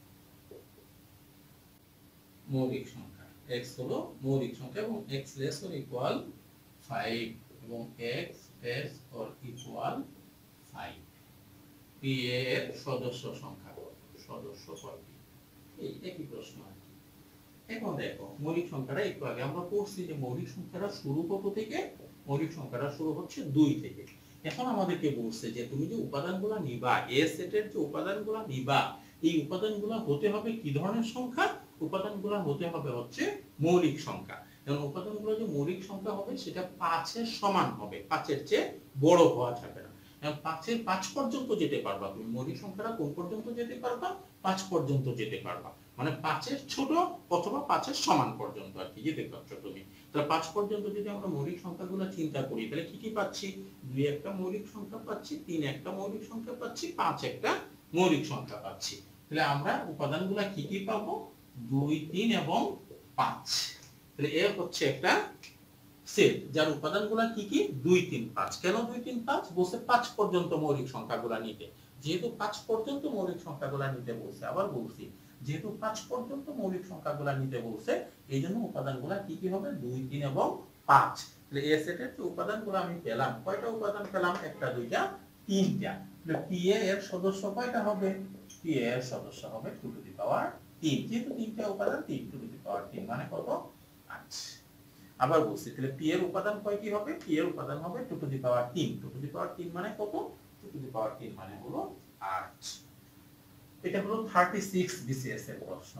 মৌলিক সংখ্যা x হলো মৌলিক সংখ্যা এবং x less or equal 5 এবং x less or equal 5। p এর সদস্য সংখ্যা কত? সদস্য কয়টি? এই একই প্রশ্ন আর কি। এখন দেখো মৌলিক সংখ্যাটা একটু আগে আমরা পড়ছি যে মৌলিক সংখ্যাটা শুরু কত থেকে? মৌলিক সংখ্যাটা শুরু হচ্ছে 2 থেকে। এখন আমাদেরকে বলছে যে তুমি যে উপাদানগুলো নিবা, এ সেটের যে উপাদানগুলো নিবা, এই উপাদানগুলো হতে হবে কি ধরনের সংখ্যা? উপাদানগুলো হতে হবে হচ্ছে মৌলিক সংখ্যা। এবং উপাদানগুলো যে মৌলিক সংখ্যা হবে সেটা 5 এর সমান হবে, 5 এর চেয়ে বড় হওয়া যাবে না। এবং 5 এর 5 পর্যন্ত যেতে পারবা তুমি। মৌলিক সংখ্যাটা কোন পর্যন্ত যেতে পারবা? 5 পর্যন্ত যেতে পারবা। মানে 5 এর ছোট অথবা 5 এর সমান পর্যন্ত আর কি যেতে পারছো তুমি। তাহলে 5 পর্যন্ত যদি আমরা মৌলিক সংখ্যাগুলো চিন্তা করি তাহলে কি কি পাচ্ছি? 2 একটা মৌলিক সংখ্যা পাচ্ছি, 3 একটা মৌলিক সংখ্যা পাচ্ছি, 5 একটা মৌলিক সংখ্যা পাচ্ছি। তাহলে আমরা উপাদানগুলো কি কি পাবো? 2 3 এবং 5। তাহলে এর হচ্ছে একটা সেট যার উপাদানগুলো কি কি? 2 3 5। কেন 2 3 5? বলছে 5 পর্যন্ত মৌলিক সংখ্যাগুলো নিতে। যেহেতু 5 পর্যন্ত মৌলিক সংখ্যাগুলো নিতে বলছে, আবার বলছি যেহেতু 5 পর্যন্ত মৌলিক সংখ্যাগুলো নিতে বলছে, এইজন্য উপাদানগুলো কি কি হবে? 2 3 এবং 5। তাহলে এই সেটের যে উপাদানগুলো আমি পেলাম, কয়টা উপাদান পেলাম? একটা, দুইটা, তিনটা। তাহলে p এর সদস্য কয়টা হবে? p এর সদস্য হবে 2 টু দি পাওয়ার 3। যেহেতু তিনটা উপাদান 3 টু দি পাওয়ার 3 মানে কত? 5। আবার বলছি তাহলে p এর উপাদান কয়টি হবে? p এর উপাদান হবে 2 to the power 3। 2 to the পাওয়ার 3 মানে কত? 2 টু দি পাওয়ার 3 মানে হলো 8। এটা হলো 36 বিসিএস এর প্রশ্ন।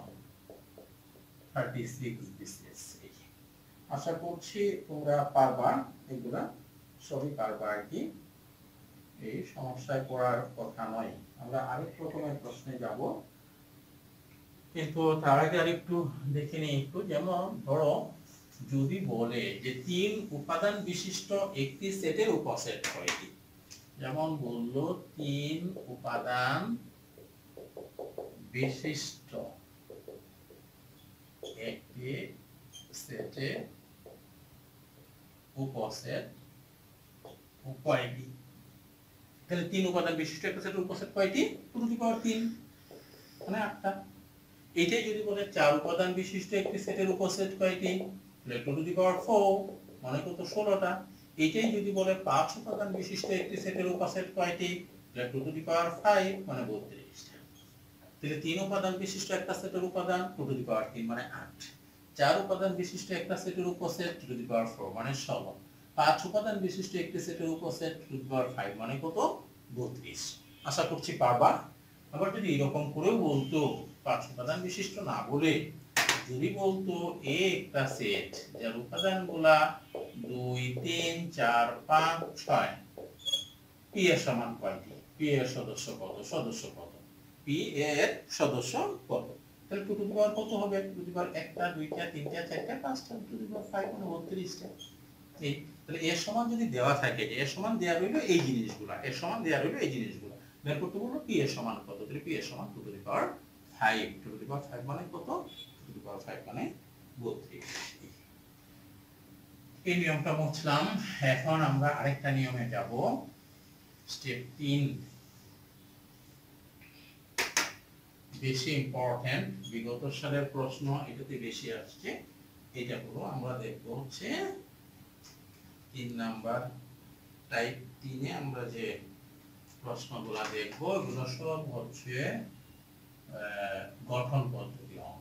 36 বিসিএস। আশা করছি তোমরা পারবা, এগুলা সবই পারবা আর কি, এই সমস্যায় পড়ার কথা নয়। আমরা আরেক রকমের প্রশ্নে যাব, কিন্তু তার আগে আরেকটু দেখে নিই একটু। যেমন ধরো যদি বলে যে 3 উপাদান বিশিষ্ট একটি সেটের উপসেট কয়টি, যেমন বললো 3 উপাদান বিশিষ্ট একটি সেটের উপসেট কয়টি, তাহলে 3 উপাদান বিশিষ্ট একটা সেটের উপসেট কয়টি, 2^3 মানে 8টা। এটাই যদি বলে 4 উপাদান বিশিষ্ট একটি সেটের উপসেট কয়টি, তাহলে 2^4 মানে কত, 16টা। এটাই যদি বলে 5 উপাদান বিশিষ্ট একটি সেটের উপসেট কয়টি, তাহলে 2^5 মানে 32টা। তাহলে 3 উপাদান বিশিষ্ট একটা সেটের উপাদান 2^3 মানে 8, 4 উপাদান বিশিষ্ট একটা সেটের উপসেট 2^4 মানে 16, 5 উপাদান বিশিষ্ট একটি সেটের উপসেট 2^5 মানে কত, 32। আশা করছি পারবা। আবার যদি এরকম করেও বলতো 5 উপাদান বিশিষ্ট না বলে যদি বলতো এ একটা সেট যার উপাদানগুলা 2 3 4 5 6, পি এর সমান কয়টি, পি এর সদস্য কত, সদস্য কত, পি এর সদস্য কত, তাহলে 2^4 কত হবে, 2^1 টা 2 টা 3 টা 4 টা 5 টা, 2^5 মানে 32টা। এই তাহলে এর সমান যদি দেওয়া থাকে, যে এর সমান দেয়া রইলো এই জিনিসগুলা, এর সমান দেয়া রইলো এই জিনিসগুলা, বের করতে বলবো পি এর সমান কত, তাহলে পি এর সমান 2^5, 2^5 মানে কত, 2^5 মানে 32। এই নিয়মটা মুছলাম। এখন আমরা আরেকটা নিয়মে যাব, স্টেপ 3, বেশি ইম্পর্টেন্ট, বিগত সালের প্রশ্ন এটাতে বেশি আসছে। এটা হলো আমরা দেখব হচ্ছে 3 নাম্বার, টাইপ 3 এ আমরা যে প্রশ্নগুলো দেখব এগুলো সব হচ্ছে গঠন পদ্ধতি অঙ্ক,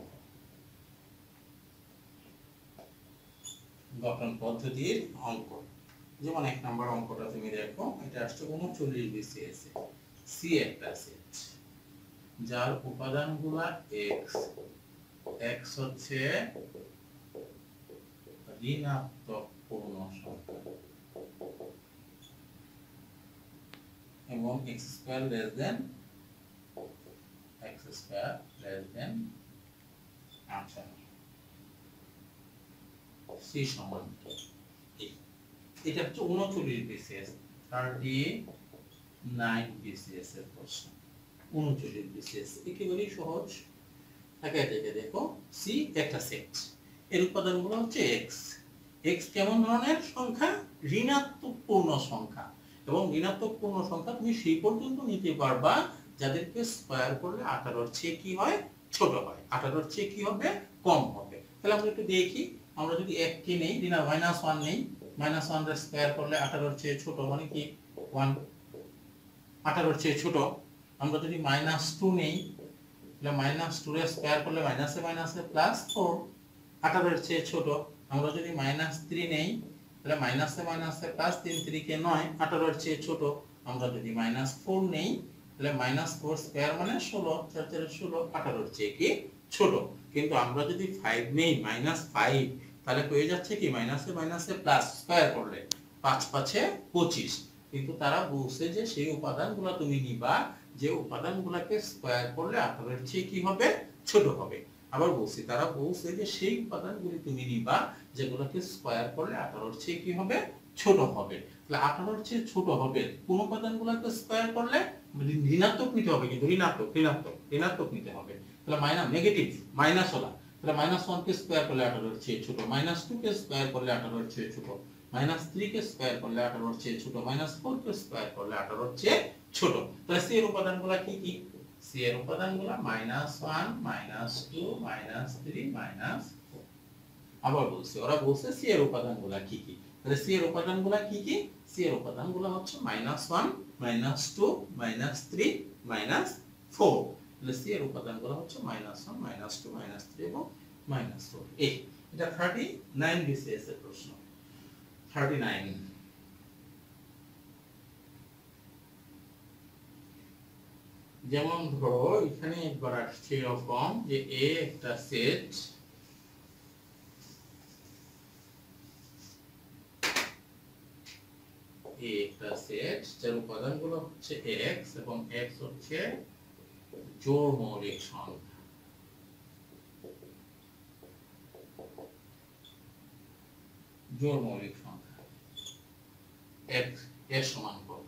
গঠন পদ্ধতির অঙ্ক। যেমন 1 নাম্বার অঙ্কটা তুমি দেখো, এটা আসছে 39 বিসিএস, সি একটা সেট যার উপাদানগুলা x, x হচ্ছে ঋণাত্মক পূর্ণ সংখ্যা এবং x² আচ্ছা সি সমান, এটা হচ্ছে 39 বিসিএস, 39 বিসিএস এর প্রশ্ন। 39 বিসিএস একেবারেই সহজ। থাকে দেখো, সি একটা সেট, এর উপাদানগুলো হচ্ছে x, x কেমন ধরনের সংখ্যা, ঋণাত্মক পূর্ণ সংখ্যা, এবং ঋণাত্মক পূর্ণ সংখ্যা তুমি সেই পর্যন্ত নিতে পারবা যাদেরকে স্কয়ার করলে 18 এর চেয়ে কি হয়, ছোট হয়, 18 এর চেয়ে কি হবে, কম হবে। তাহলে আমরা একটু দেখি, আমরা যদি 1 কে নেই, -1 নেই, -1 এর স্কয়ার করলে 18 এর চেয়ে ছোট মানে কি 1, 18 এর চেয়ে ছোট। আমরা যদি -2 নেই, তাহলে -2 এর স্কয়ার করলে মাইনাসে মাইনাসে +4, 18 এর চেয়ে ছোট। আমরা যদি -3 নেই, তাহলে মাইনাসে মাইনাসে +3, 3 কে 9, 18 এর চেয়ে ছোট। আমরা যদি -4 নেই, তাহলে -4 স্কয়ার মানে 16, 4 4 16, 18 এর চেয়ে কি ছোট। কিন্তু আমরা যদি 5 নেই, -5, তাহলে হয়ে যাচ্ছে কি মাইনাসে মাইনাসে প্লাস, স্কয়ার করলে 5 5 এ 25। কিন্তু তারা বলছে যে সেই উপাদানগুলো তুমি নিবা যে উপাদানগুলোকে স্কয়ার করলে 18 এর চেয়ে কি হবে, ছোট হবে। আবার বলছি, তারা বলছে যে সেই উপাদানগুলি তুমি নিবা যেগুলোকে স্কয়ার করলে 18 এর চেয়ে কি হবে, ছোট হবে। তাহলে 18 এর চেয়ে ছোট হবে কোন উপাদানগুলোকে স্কয়ার করলে, ঋণাত্মক নিতে হবে, কিন্তু ঋণাত্মক নিতে হবে। তাহলে মাইনাস, নেগেটিভ, মাইনাস হলা, তাহলে -1 কে স্কয়ার করলে 18 এর চেয়ে ছোট, -2 কে স্কয়ার করলে 18 এর চেয়ে ছোট, -3 কে স্কয়ার করলে 18 এর চেয়ে ছোট, -4 কে স্কয়ার করলে 18 এর চেয়ে ছোট। তাহলে সি এর উপাদানগুলো কি কি, সি এর উপাদানগুলো -1 -2 -3 -4। আবার বলছি, ওরা বলছে সি এর উপাদানগুলো কি কি, তাহলে সি এর উপাদানগুলো কি কি, সি এর উপাদানগুলো হচ্ছে -1 -2 -3 -4। তাহলে সি এর উপাদানগুলো হচ্ছে -1 -2 -3 এবং -4। এটা 39 বিসিএস এর প্রশ্ন। 39, যেমন ধরো এখানে একবার আসছে এরকম যে এ একটা সেট, একটা সেট যার উপাদানগুলো হচ্ছে x এবং x হচ্ছে জোড় মৌলিক সংখ্যা। জোড় মৌলিক সংখ্যা x এর সমান কত?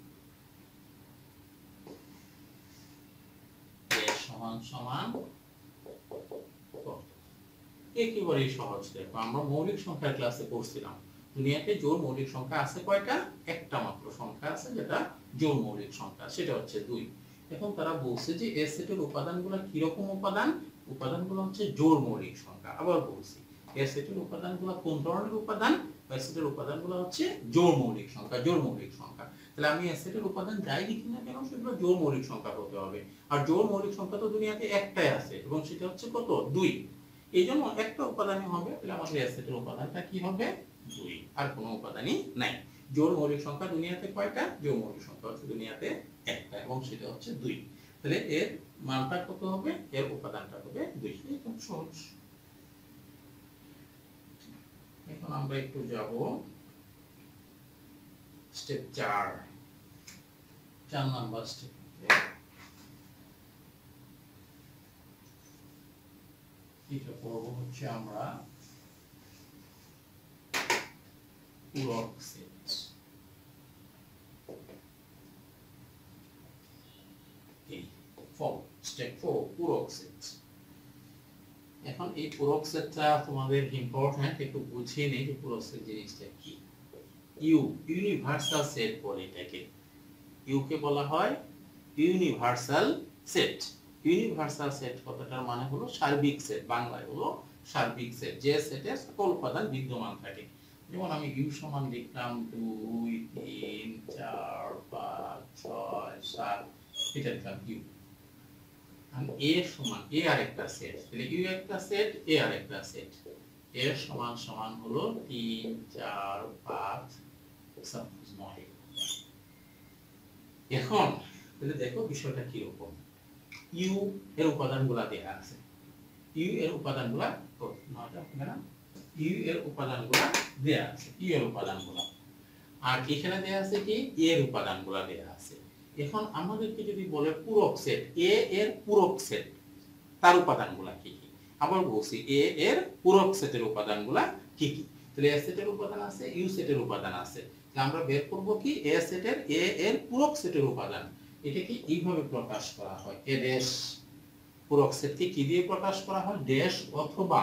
এর সমান সমান কত? একেবারেই সহজ। দেখো আমরা মৌলিক সংখ্যার ক্লাসে পড়ছিলাম দুনিয়াতে জোড় মৌলিক সংখ্যা আছে কয়টা? একটা মাত্র সংখ্যা আছে যেটা জোড় মৌলিক সংখ্যা, সেটা হচ্ছে 2। এখন তারা বলছে যে এ সেটের উপাদানগুলো কি রকম উপাদান? উপাদানগুলো হচ্ছে জোড় মৌলিক সংখ্যা। আবার বলছি এ সেটের উপাদানগুলো কোন ধরনের উপাদান? এ সেটের উপাদানগুলো হচ্ছে জোড় মৌলিক সংখ্যা, জোড় মৌলিক সংখ্যা। তাহলে আমি এ সেটের উপাদান যাই লিখি না কেন সেগুলো জোড় মৌলিক সংখ্যা হতে হবে। আর জোড় মৌলিক সংখ্যা তো দুনিয়াতে একটাই আছে এবং সেটা হচ্ছে কত? 2। এই জন্য একটা উপাদানই হবে, তাহলে আমাদের এ সেটের উপাদানটা কি হবে? 2। আর কোনো উপাদানই নাই। জোড় মৌলিক সংখ্যা দুনিয়াতে কয়টা? জোড় মৌলিক সংখ্যা হচ্ছে দুনিয়াতে একটা এবং সেটা হচ্ছে 2। তাহলে এর মানটা কত হবে? এর উপাদানটা হবে 2। একদম সহজ। এখন আমরা একটু যাব স্টেপ 4 নাম্বার স্টেপ। এটা করব হচ্ছে আমরা পূরক সেট। স্টেপ 4 পূরক সেট। এখন এই পূরক সেটটা তোমাদের ইম্পর্টেন্ট, একটু বুঝিয়ে নেই যে পূরক সেট জিনিসটা কি। ইউ ইউনিভার্সাল সেট বলে এটাকে। ইউ কে বলা হয় ইউনিভার্সাল সেট। ইউনিভার্সাল সেট কথাটার মানে হলো সার্বিক সেট, বাংলায় হলো সার্বিক সেট, যে সেটে সকল উপাদান বিদ্যমান থাকে। যেমন আমি ইউ সমান লিখলাম 2 3 4 5 6 7, এটা লিখলাম ইউ। আর এ সমান এ আরেকটা সেট, তাহলে ইউ একটা সেট, এ আরেকটা সেট। এ সমান সমান হলো 3 4 5 সাপোজ 9। এখন তাহলে দেখো বিষয়টা কি রকম। ইউ এর উপাদানগুলো দেয়া আছে। ইউ এর উপাদানগুলো কত? নয়টা হবে না? ইউ এর উপাদানগুলো দেয়া আছে, ইউ এর উপাদানগুলো। আর এখানে দেয়া আছে কি? এ এর উপাদানগুলো দেয়া আছে। এখন আমাদেরকে যদি বলে পূরক সেট, এ এর পূরক সেট, তার উপাদানগুলো কি কি? আবার বলছি এ এর পূরক সেটের উপাদানগুলো কি কি? তাহলে এ সেটের উপাদান আছে, ইউ সেটের উপাদান আছে। তাহলে আমরা বের করব কি? এ সেটের এ এর পূরক সেটের উপাদান। এটাকে এইভাবে প্রকাশ করা হয়, এ ড্যাশ। পূরক সেটকে কি দিয়ে প্রকাশ করা হয়? ড্যাশ অথবা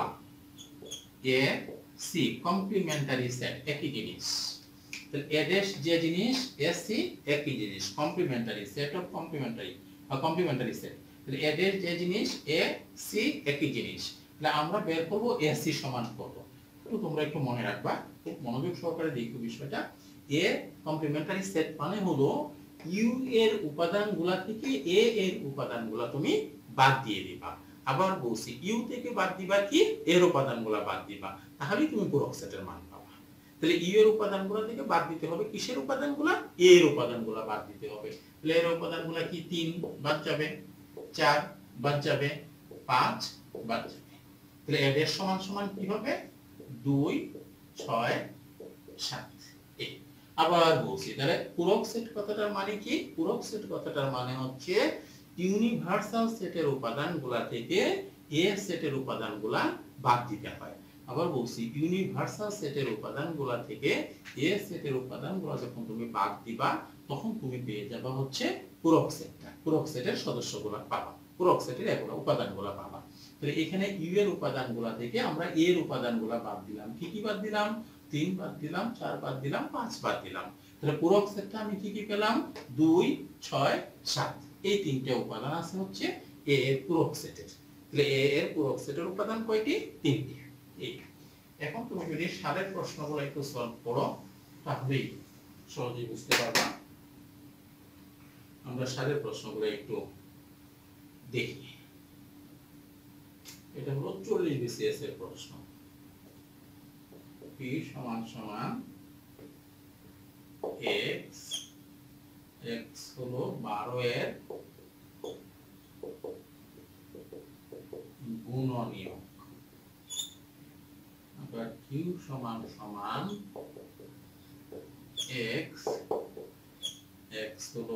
এ সি, কমপ্লিমেন্টারি সেট, একই জিনিস। তাহলে এ ড্যাশ যে জিনিস, এ সি একই জিনিস, কমপ্লিমেন্টারি সেট অফ কমপ্লিমেন্টারি বা কমপ্লিমেন্টারি সেট। তাহলে এ ড্যাশ যে জিনিস, এ সি একই জিনিস। তাহলে আমরা বের করব এ সি সমান কত। তো তোমরা একটু মনে রাখবা, খুব মনোযোগ সহকারে দেখো বিষয়টা। এ কমপ্লিমেন্টারি সেট মানে হলো ইউ এর উপাদানগুলা থেকে এ এর উপাদানগুলা তুমি বাদ দিয়ে দিবা। আবার বলছি ইউ থেকে বাদ দিবা কি? এর উপাদানগুলা বাদ দিবা, তাহলেই তুমি পূরক সেটের মান পাবা। তাহলে ইউ এর উপাদানগুলো থেকে বাদ দিতে হবে কিসের উপাদানগুলো? এ এর উপাদানগুলো বাদ দিতে হবে। তাহলে এর উপাদানগুলো কি? 3 বাদ যাবে, 4 বাদ যাবে, 5 বাদ যাবে। তাহলে এর সমান সমান কি হবে? 2 6 7। আবার বলছি তাহলে পূরক সেট কথাটার মানে কি? পূরক সেট কথাটার মানে হচ্ছে ইউনিভার্সাল সেটের উপাদানগুলো থেকে এ সেটের উপাদানগুলো বাদ দিতে হয়। আবার বলছি ইউনিভার্সাল সেটের উপাদানগুলো থেকে এ সেটের উপাদানগুলো যখন তুমি বাদ দিবা তখন তুমি পেয়ে যাবে হচ্ছে পূরক সেটটা। পূরক সেটের সদস্যগুলো পাবা, পূরক সেটের এগুলো উপাদানগুলো পাবা। তাহলে এখানে ইউ এর উপাদানগুলো থেকে আমরা এ এর উপাদানগুলো বাদ দিলাম। কি কি বাদ দিলাম? 3 বাদ দিলাম, 4 বাদ দিলাম, 5 বাদ দিলাম। তাহলে পূরক সেটটা আমি কি কি পেলাম? 2 6 7। এই তিনটে উপাদান আছে হচ্ছে এ এর পূরক সেটের। তাহলে এ এর পূরক সেটের উপাদান কয়টি? 3টি। এই এখন তুমি যদি সারের প্রশ্নগুলো একটু সলভ করো তাহলেই সহজেই বুঝতে পারবা। আমরা সারের প্রশ্নগুলো একটু দেখি। এটা হলো 40 বিসিএস এর প্রশ্ন। p সমান সমান x, x হলো 12 এর গুণনীয়ক, আবার কিউ সমান সমান এক্স, এক্স হলো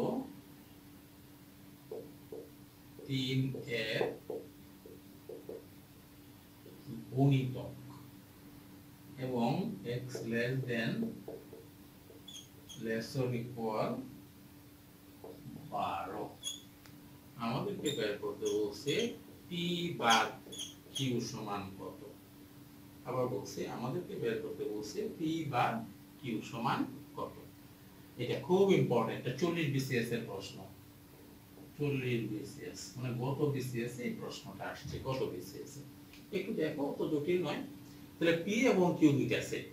3 এর গুণিতক এবং x less than less or equal 12। আমাদেরকে বের করতে বলছে p বাদ q সমান কত। আবার বলছে আমাদেরকে বের করতে বলছে p বাদ q সমান কত। এটা খুব ইম্পর্টেন্ট, এটা 40 বিসিএস এর প্রশ্ন। 40 বিসিএস মানে গত বিসিএস এই প্রশ্নটা আসছে, গত বিসিএস একটু দেখো, অত জটিল নয়। তাহলে p এবং q দুইটা সেট,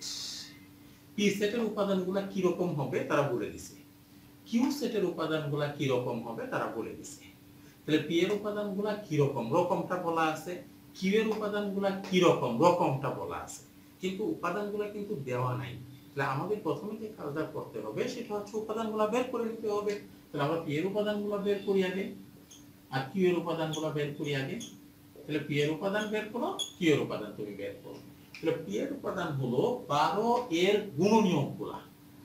p সেটের উপাদানগুলো কি রকম হবে তারা বলে দিয়েছে, q সেটের উপাদানগুলো কি রকম হবে তারা বলে দিয়েছে। তাহলে p এর উপাদানগুলো কি রকম, রকমটা বলা আছে, q এর উপাদানগুলো কি রকম, রকমটা বলা আছে, কিন্তু উপাদানগুলো কিন্তু দেওয়া নাই। তাহলে আমাদের প্রথমে যে কাজটা করতে হবে সেটা হচ্ছে উপাদানগুলো বের করে নিতে হবে। তাহলে আমরা p এর উপাদানগুলো বের করি আগে, আর q এর উপাদানগুলো বের করি আগে। তাহলে p এর উপাদান বের করো, q এর উপাদান তুমি বের করো। তাহলে p এর উপাদান হলো 12 এর গুণনীয়কগুলা,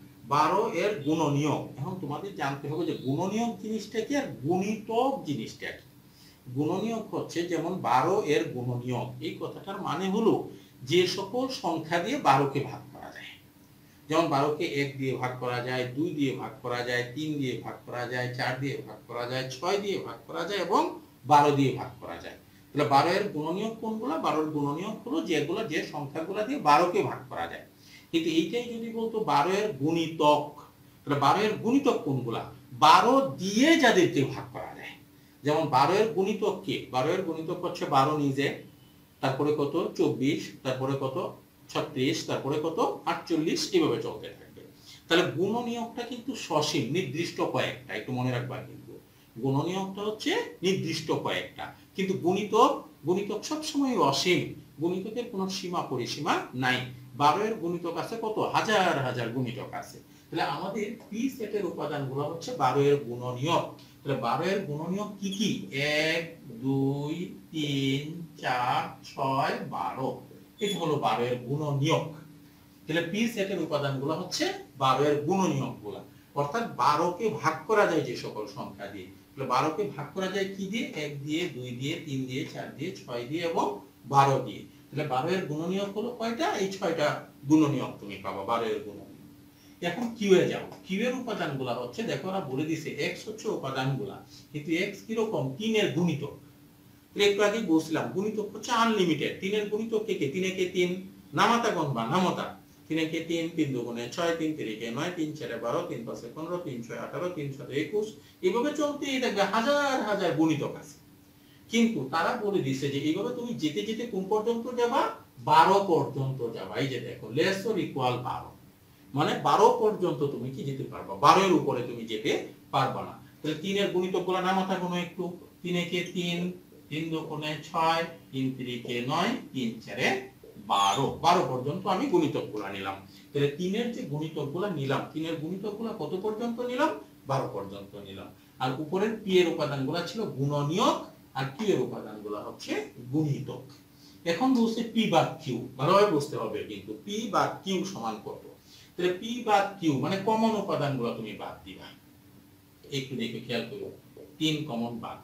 12 এর গুণনীয়ক। এখন তোমাদের জানতে হবে যে গুণনীয়ক জিনিসটা কি আর গুণিতক জিনিসটা কি। গুণনীয়ক হচ্ছে যেমন 12 এর গুণনীয়ক, এই কথাটার মানে হলো যে সকল সংখ্যা দিয়ে 12 কে ভাগ করা যায়। যেমন 12 কে 1 দিয়ে ভাগ করা যায়, 2 দিয়ে ভাগ করা যায়, 3 দিয়ে ভাগ করা যায়, 4 দিয়ে ভাগ করা যায়, 6 দিয়ে ভাগ করা যায় এবং 12 দিয়ে ভাগ করা যায়। তাহলে 12 এর গুণনীয়ক কোনগুলো? 12 এর গুণনীয়ক হলো যেগুলো, যে সংখ্যাগুলো দিয়ে 12 কে ভাগ করা যায়। কিন্তু এইটাই যদি বলতো 12 এর গুণিতক, তাহলে 12 এর গুণিতক কোনগুলা? 12 দিয়ে যাদেরকে ভাগ করা যায়। যেমন 12 এর গুণিতক কি? 12 এর গুণিতক হচ্ছে 12 নিজে, তারপরে কত 24, তারপরে কত 36, তারপরে কত 48, এইভাবে চলতে থাকবে। তাহলে গুণনীয়কটা কিন্তু সসীম, নির্দিষ্ট কয়েকটা, একটু মনে রাখবা কিন্তু গুণনীয়কটা হচ্ছে নির্দিষ্ট কয়েকটা, কিন্তু গুণিতক, গুণিতক সবসময় অসীম, গুণিতকের কোনো সীমা পরিসীমা নাই। 12 এর গুণিতক আছে কত? হাজার হাজার গুণিতক আছে। তাহলে আমাদের পি সেটের উপাদানগুলো হচ্ছে 12 এর গুণনীয়ক। তাহলে 12 এর গুণনীয়ক কি কি? 1 2 3 4 6 12, এটা হলো 12 এর গুণনীয়ক। তাহলে পি সেটের উপাদানগুলো হচ্ছে 12 এর গুণনীয়কগুলো, অর্থাৎ 12 কে ভাগ করা যায় যে সকল সংখ্যা দিয়ে। তাহলে 12 কে ভাগ করা যায় কি দিয়ে? 1 দিয়ে, 2 দিয়ে, 3 দিয়ে, 4 দিয়ে, 6 দিয়ে এবং 12 দিয়ে। তাহলে 12 এর গুণনীয়ক হলো কয়টা? এই 6টা গুণনীয়ক তুমি পাবা 12 এর গুণনীয়ক। এখন কিউ এ যাও, কিউ এর উপাদানগুলো হচ্ছে, দেখো ওরা বলে দিয়েছে x হচ্ছে উপাদানগুলো, কিন্তু x কি রকম? 3 এর গুণিতক। একটু আগে বলছিলাম গুণিতক হচ্ছে আনলিমিটেড। 3 এর গুণিতক কে? 3 এ কে 3, নামাতা গণবা, নামতা 3 এ কে 3, 3 দুগুণে 6, 3 তিরিকে 9, 3 4 12, 3 5 15, 3 6 18, 3 7 21, এইভাবে চলতেই থাকবে, হাজার হাজার গুণিতক আছে। কিন্তু তারা বলে দিছে যে এইভাবে তুমি যেতে যেতে কোন পর্যন্ত যাবা? 12 পর্যন্ত যাবা। এই যে দেখো লেস অর ইকুয়াল 12, মানে 12 পর্যন্ত তুমি কি যেতে পারবা, 12 এর উপরে তুমি যেতে পারবা না। তাহলে 3 এর গুণিতকগুলো নামাতা গুণ একটু, 3 এ কে 3, 3 দুগুণে 6, 3 তিরিকে 9, 3 4 12, 12 পর্যন্ত আমি গুণিতকগুলো নিলাম। তাহলে 3 এর যে গুণিতকগুলো নিলাম, 3 এর গুণিতকগুলো কত পর্যন্ত নিলাম? 12 পর্যন্ত নিলাম। আর উপরের পি এর উপাদানগুলো ছিল গুণনীয়ক, আর কিউ এর উপাদানগুলো হচ্ছে গুণিতক। এখন বলছে পি বাদ কিউ, ভালোভাবে বুঝতে হবে কিন্তু পি বাদ কিউ সমান কত। তাহলে পি বাদ কিউ মানে কমন উপাদানগুলো তুমি বাদ দিবা। একটু দেখে খেয়াল করো, 3 কমন বাদ,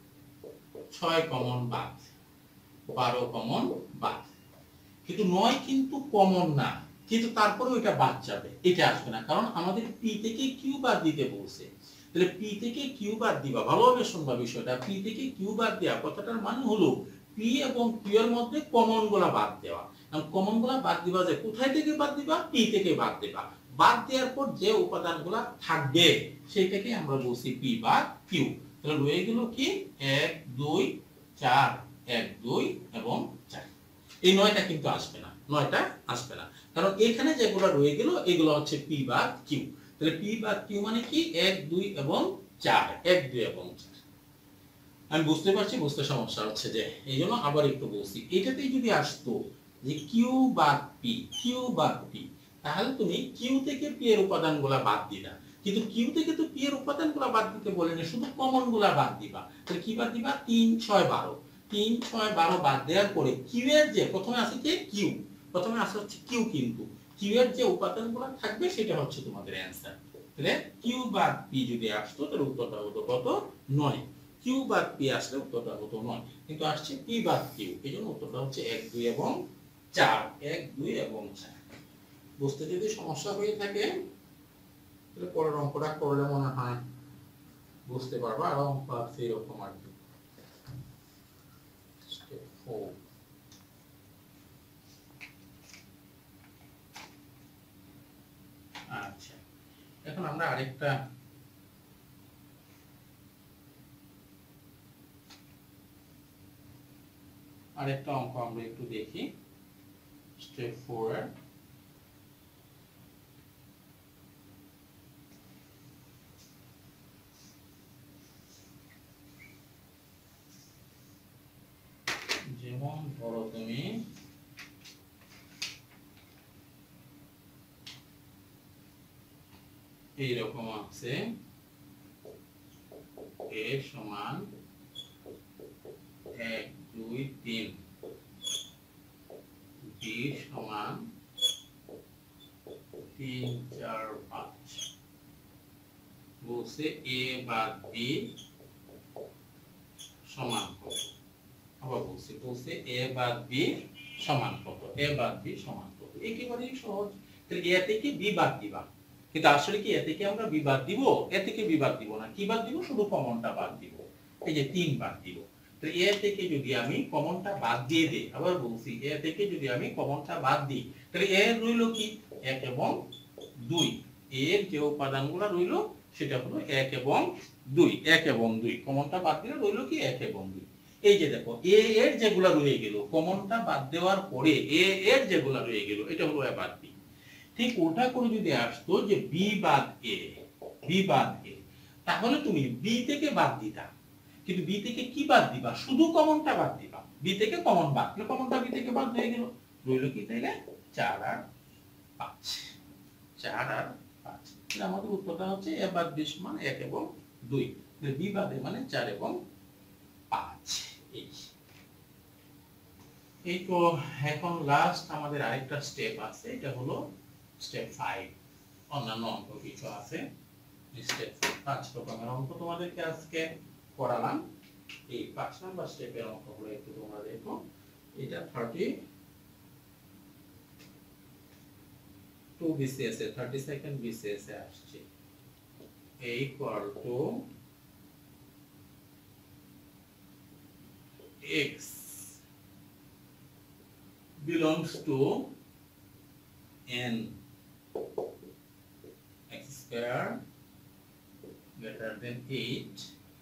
6 কমন বাদ, 12 কমন বাদ। কিন্তু 9 কিন্তু কমন না, কিন্তু তারপরেও এটা বাদ যাবে, এটা আসবে না, কারণ আমাদের পি থেকে কিউ বাদ দিতে বলছে। তাহলে পি থেকে কিউ বাদ দিবা, ভালোভাবে শুনবা বিষয়টা। পি থেকে কিউ বাদ দেওয়া কথাটার মানে হলো পি এবং কিউ এর মধ্যে কমন গুলা বাদ দেওয়া। কমন গুলা বাদ দিবা, যে কোথায় থেকে বাদ দিবা? পি থেকে বাদ দিবা। বাদ দেওয়ার পর যে উপাদানগুলা থাকবে সেটাকে আমরা বলছি পি বা কিউ। তাহলে রয়ে গেল কি? 1 2 4, 1 2 এবং 4। এই 9টা কিন্তু আসবে না, 9টা আসবে না, কারণ এখানে যেগুলো রয়ে গেল এগুলো হচ্ছে পি বা কিউ। তাহলে পি বা কিউ মানে কি? 1 2 এবং 4, 1 2 এবং 4। আমি বুঝতে পারছি, বুঝতে সমস্যা হচ্ছে, যে এই জন্য আবার একটু বলছি, এটাতেই যদি আসতো যে কিউ বাদ পি, কিউ বাদ পি, তাহলে তুমি কিউ থেকে পি এর উপাদানগুলো বাদ দিবা। কিন্তু কিউ থেকে তো পি এর উপাদানগুলো বাদ দিতে বলেনি, শুধু কমন গুলা বাদ দিবা। তাহলে কি বাদ দিবা? 3 6 12। 3 6 12 বাদ দেওয়ার পরে কিউ এর যে প্রথমে আছে কি কিউ, প্রথমে আসে হচ্ছে কিউ, কিন্তু কিউ এর যে উপাদানগুলো থাকবে সেটা হচ্ছে তোমাদের অ্যানসার। তাহলে কিউ বাদ পি যদি আসতো তাহলে উত্তরটা হতো কত 9, কিউ বাদ পি আসলে উত্তরটা হতো 9, কিন্তু আসছে পি বাদ কিউ, এইজন্য উত্তরটা হচ্ছে 1 2 এবং 4, 1 2 এবং 4। বুঝতে যদি সমস্যা হয়ে থাকে তাহলে পরের অঙ্কটা করলে মনে হয় বুঝতে পারবা, আর অঙ্ক আছে এরকম আর কি। স্টেপ 4, আচ্ছা এখন আমরা আরেকটা অঙ্ক আমরা একটু দেখি। স্টেপ 4 এর যেমন ধরো তুমি এইরকম আছে a সমান 1 2 3, b সমান 3 4 5, বলছে a বাদ b সমান কত। আবার বলছে a বাদ b সমান কত, a বাদ b সমান কত, একেবারেই সহজ। তাহলে a থেকে b বাদ দিবা, কিন্তু আসলে কি a থেকে আমরা b বাদ দিব, a থেকে b বাদ দিব না, কি বাদ দিব, শুধু কমনটা বাদ দিব, এই যে 3 বাদ দিব। তাহলে a থেকে যদি আমি কমনটা বাদ দিয়ে দেই, আবার বলছি a থেকে যদি আমি কমনটা বাদ দিই তাহলে a রইল কি 1 এবং 2, এর যে উপাদানগুলো রইল সেটা হলো 1 এবং 2, 1 এবং 2 কমনটা বাদ দিলে রইল কি 1 এবং 2। এই যে দেখো a এর যেগুলা রয়ে গেল কমনটা বাদ দেওয়ার পরে a এর যেগুলা রয়ে গেল এটা হলো a বাদ b। ঠিক ওটা করে যদি আসতো যে b বাদ a, b বাদ a, তাহলে তুমি b থেকে বাদ দিতা, কিন্তু b থেকে কি বাদ দিবা, শুধু কমনটা বাদ দিবা, b থেকে কমন বাদ দিলে কমনটা b থেকে বাদ হয়ে গেল, রইল কি তাইলে 4 আর 5, 4 আর 5। তাহলে আমাদের উত্তরটা হচ্ছে a বাদ b সমান 1 এবং 2, তাহলে b বাদ a মানে 4 এবং 5। এই তো এখন লাস্ট আমাদের আরেকটা স্টেপ আছে, এটা হলো স্টেপ 5, অন্যান্য অঙ্ক কিছু আছে। স্টেপ 5 রকমের অঙ্ক তোমাদেরকে আজকে করালাম। এই 5 নাম্বার স্টেপের অঙ্কগুলো একটু তোমরা দেখো। এটা 32 BCS এ 32nd BCS এ আসছে, a equal to x belongs to n, x square greater than 8,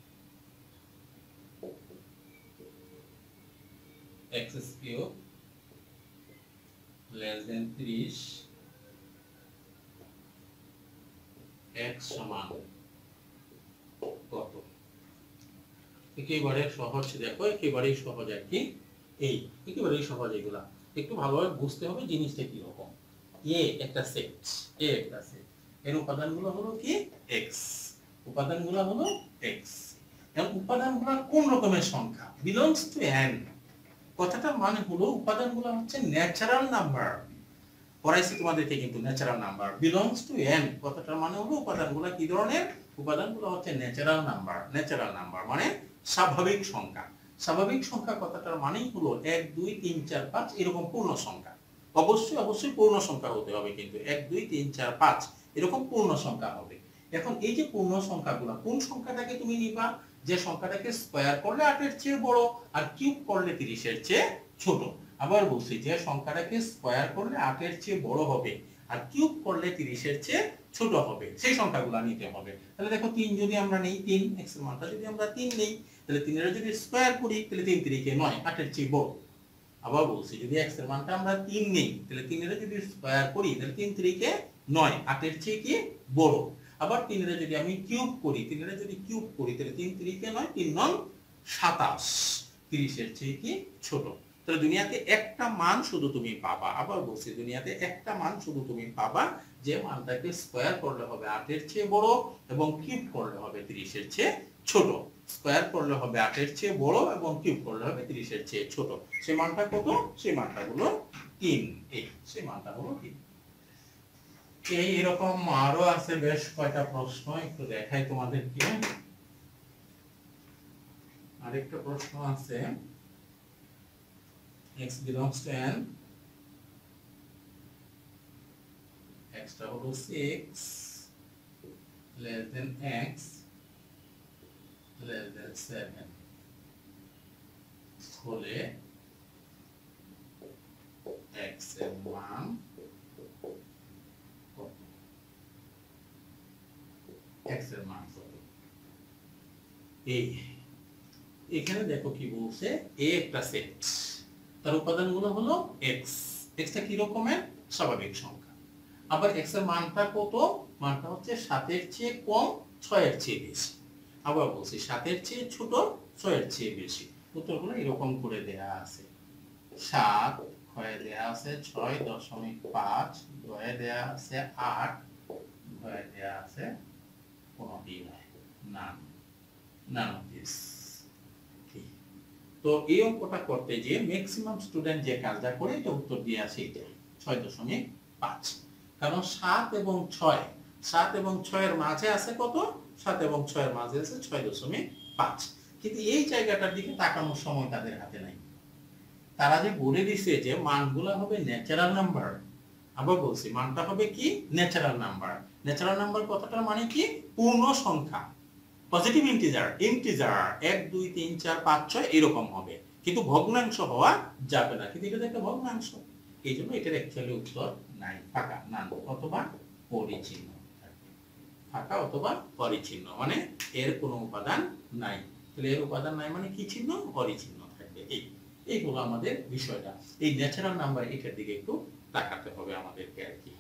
x cube less than 30, x সমান কত। একেবারে সহজ, দেখো একেবারেই সহজ আর কি, এই একেবারেই সহজ। এগুলা একটু ভালোভাবে বুঝতে হবে জিনিসটা কি রকম। এ একটা সেট, এ একটা সেট, এর উপাদানগুলো হলো কি x, উপাদানগুলো হলো x, এবং উপাদানগুলো কোন রকমের সংখ্যা, বিলংস টু n, কথাটার মানে হলো উপাদানগুলো হচ্ছে ন্যাচারাল নাম্বার, পড়াইছি তোমাদেরকে কিন্তু natural number. Belongs to n কথাটার মানে হলো উপাদানগুলো কি ধরনের, উপাদানগুলো হচ্ছে ন্যাচারাল নাম্বার, ন্যাচারাল নাম্বার মানে স্বাভাবিক সংখ্যা। স্বাভাবিক সংখ্যা কথাটার মানেই হলো 1 2 3 4 5 এরকম পূর্ণ সংখ্যা, অবশ্যই পূর্ণ সংখ্যা হতে হবে, কিন্তু 1 2 3 4 5 এরকম পূর্ণ সংখ্যা হবে। এখন এই যে পূর্ণ সংখ্যাগুলো, কোন সংখ্যাটাকে তুমি নিবা, যে সংখ্যাটাকে স্কয়ার করলে 8 এর চেয়ে বড় আর কিউব করলে 30 এর চেয়ে ছোট। আবার বলছি যে সংখ্যাটাকে স্কয়ার করলে 8 এর চেয়ে বড় হবে আর কিউব করলে 30 এর চেয়ে ছোট হবে, সেই সংখ্যাগুলো নিতে হবে। তাহলে দেখো 3 যদি আমরা নেই, 3 x এর মানটা যদি আমরা 3 নেই, তাহলে 3 এর যদি স্কয়ার করি তাহলে 3 3 কে 9, 8 এর চেয়ে বড়। আবার বলছি যদি x এর মানটা আমরা 3 নেই তাহলে 3 এর যদি স্কয়ার করি তাহলে 3 3 কে 9, 8 এর চেয়ে কি বড়। আবার 3 এর যদি আমি কিউব করি, 3 এর যদি কিউব করি তাহলে 3 3 কে 9, 3 9 27, 30 এর চেয়ে কি ছোট। তাহলে দুনিয়াতে একটা মান শুধু তুমি পাবা, আবার বলছি দুনিয়াতে একটা মান শুধু তুমি পাবা যে মানটাকে স্কয়ার করলে হবে 8 এর চেয়ে বড় এবং কিউব করলে হবে 30 এর চেয়ে ছোট, স্কয়ার করলে হবে 8 এর চেয়ে বড় এবং কিউব করলে হবে 30 এর চেয়ে ছোট। সেই মানটা কত? সেই মানটা হলো 3। এই সেই মানটা হলো 3। এই এরকম আরো আছে বেশ কয়টা প্রশ্ন, একটু দেখাই তোমাদেরকে। আরেকটা প্রশ্ন আছে, x belongs to n, x টা হলো 6 less than x less than 7 হলে x এর মান কত? x এর মান কত? এই এখানে দেখো কি বলছে, a একটা সেট, তার উপাদানগুলো হলো x। x টা কি রকমের? স্বাভাবিক সংখ্যা। আবার x এর মানটা কত? মানটা হচ্ছে 7 এর চেয়ে কম, 6 এর চেয়ে বেশি। আবার বলছি 7 এর চেয়ে ছোট, 6 এর চেয়ে বেশি। উত্তরগুলো এরকম করে দেয়া আছে। 7 ক্ষয়ে দেয়া আছে 6.5, গয়ে দেয়া আছে 8, গয়ে দেয়া আছে কোনটি নাই, none of this। তো এই অঙ্কটা করতে যে ম্যাক্সিমাম স্টুডেন্ট যে কাজটা করে এটা উত্তর দিয়ে আসে এটা 6.5। কারণ 7 এবং 6 এর মাঝে আছে কত? 7 এবং 6 এর মাঝে আছে 6.5। কিন্তু এই জায়গাটার দিকে তাকানোর সময় তাদের হাতে নাই। তারা যে বলে দিছে যে মানগুলা হবে ন্যাচারাল নাম্বার। আবার বলছি মানটা হবে কি? Natural number. ন্যাচারাল নাম্বার কথাটার মানে কি? পূর্ণ সংখ্যা, পজিটিভ ইন্টিজার। 1 2 3 4 5 6 এরকম হবে, কিন্তু ভগ্নাংশ হওয়া যাবে না। কিন্তু এটা একটা ভগ্নাংশ, এই জন্য এটার অ্যাকচুয়ালি উত্তর নাই, ফাঁকা, নান অথবা পরিচিহ্ন। ফাঁকা অথবা পরিচিহ্ন মানে এর কোনো উপাদান নাই। তাহলে এর উপাদান নাই মানে কি চিহ্ন? পরিচিহ্ন থাকবে। এই হলো আমাদের বিষয়টা। এই ন্যাচারাল নাম্বার এটার দিকে একটু তাকাতে হবে আমাদেরকে আর কি।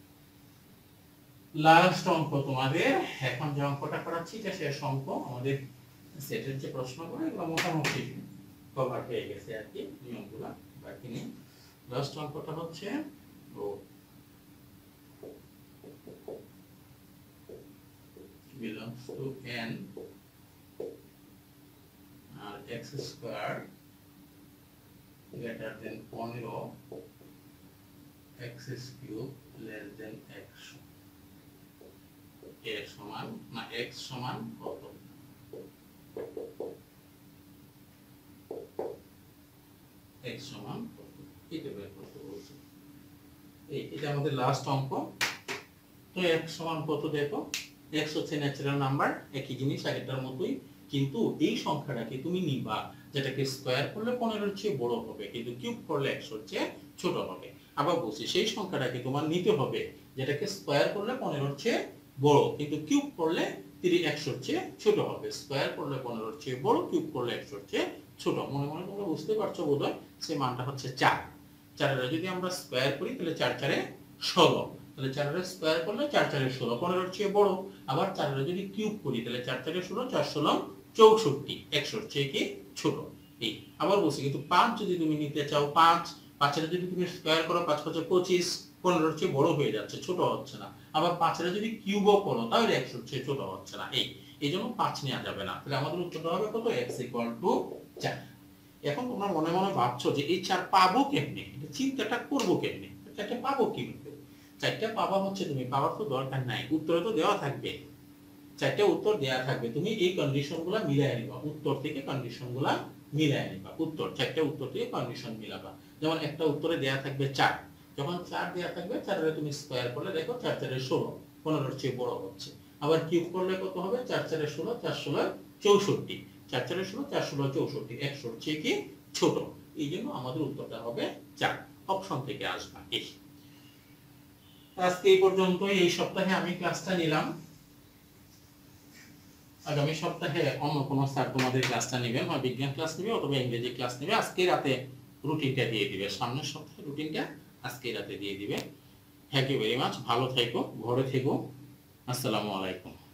লাস্ট অঙ্ক তোমাদের, এখন যে অঙ্কটা করাচ্ছি এটা শেষ অঙ্ক। আমাদের সেটের যে প্রশ্নগুলো এগুলো মোটামুটি কভার হয়ে গেছে আর কি, নিয়মগুলো বাকি নেই। লাস্ট অঙ্কটা হচ্ছে belongs to n R x square greater than 15 x cube less than x এর সমান না x সমান কত? x সমান কত এটা বের করতে বলছি। এটা আমাদের লাস্ট অঙ্ক। তো x সমান কত দেখো, x হচ্ছে ন্যাচারাল নাম্বার, একই জিনিস আগেরটার মতোই, কিন্তু এই সংখ্যাটাকে তুমি নিবা যেটাকে স্কয়ার করলে 15 এর চেয়ে বড় হবে, কিন্তু কিউব করলে 100 এর চেয়ে ছোট হবে। আবার বলছি সেই সংখ্যাটাকে তোমার নিতে হবে যেটাকে স্কয়ার করলে 15 এর চেয়ে বড়, কিন্তু কিউব করলে 100 এর চেয়ে ছোট হবে। স্কয়ার করলে 15 এর চেয়ে বড়, কিউব করলে 100 এর চেয়ে ছোট। মনে মনে তোমরা বুঝতে পারছো বোধহয়। সেই মানটা হচ্ছে 4। 4 এর যদি আমরা স্কয়ার করি তাহলে 4 4 এ 16, তাহলে 4 এর স্কয়ার করলে 4 4 এ 16, 15 এর চেয়ে বড়। আবার 4 এর যদি কিউব করি তাহলে 4 4 এ 16, 4 16 64, 100 এর চেয়ে কি ছোট। এই আবার বলছি কিন্তু 5 যদি তুমি নিতে চাও, 5 এর যদি তুমি স্কয়ার করো 5 5 25, 15 এর চেয়ে বড় হয়ে যাচ্ছে, ছোট হচ্ছে না। আবার 5 এর যদি কিউবও করো তাহলে 100 এর চেয়ে ছোট হচ্ছে না। এইজন্য 5 নেওয়া যাবে না। তাহলে আমাদের উত্তরটা হবে কত? x = 4। এখন তোমরা মনে মনে ভাবছো যে এই 4 পাবো কেমনে, এটা চিন্তাটা করব কেমনে, 4টা পাবো কিভাবে? 4টা পাবা হচ্ছে, তুমি পাওয়ার তো দরকার নাই, উত্তরে তো দেওয়া থাকবে। 4টা উত্তর দেওয়া থাকবে, তুমি এই কন্ডিশনগুলো মিলাই নিবা, উত্তর থেকে কন্ডিশনগুলো মিলাই নিবা। উত্তর 4টা উত্তর থেকে কন্ডিশন মিলাবা। যেমন একটা উত্তরে দেওয়া থাকবে 4, যখন 4 দেওয়া থাকবে 4 এর তুমি স্কয়ার করলে দেখো 4 4 এ 16, 15 এর চেয়ে বড় হচ্ছে। আবার কিউব করলে কত হবে? 4 4 এ 16, 4 16 64, 4 4 এ 16, 4 16 64, 100 এর চেয়ে কি ছোট। এই জন্য আমাদের উত্তরটা হবে 4, অপশন থেকে আসবে। আজকে এই পর্যন্ত। এই সপ্তাহে আমি ক্লাসটা নিলাম, আগামী সপ্তাহে অন্য কোনো স্যার তোমাদের ক্লাসটা নেবেন, হয় বিজ্ঞান ক্লাস নেবে অথবা ইংরেজি ক্লাস নেবে। আজকে রাতে রুটিনটা দিয়ে দিবে, সামনের সপ্তাহে রুটিনটা আজকে রাতে দিয়ে দিবে। Thank you very much. ভালো থেকো, ঘরে থেকো। আসসালামু আলাইকুম।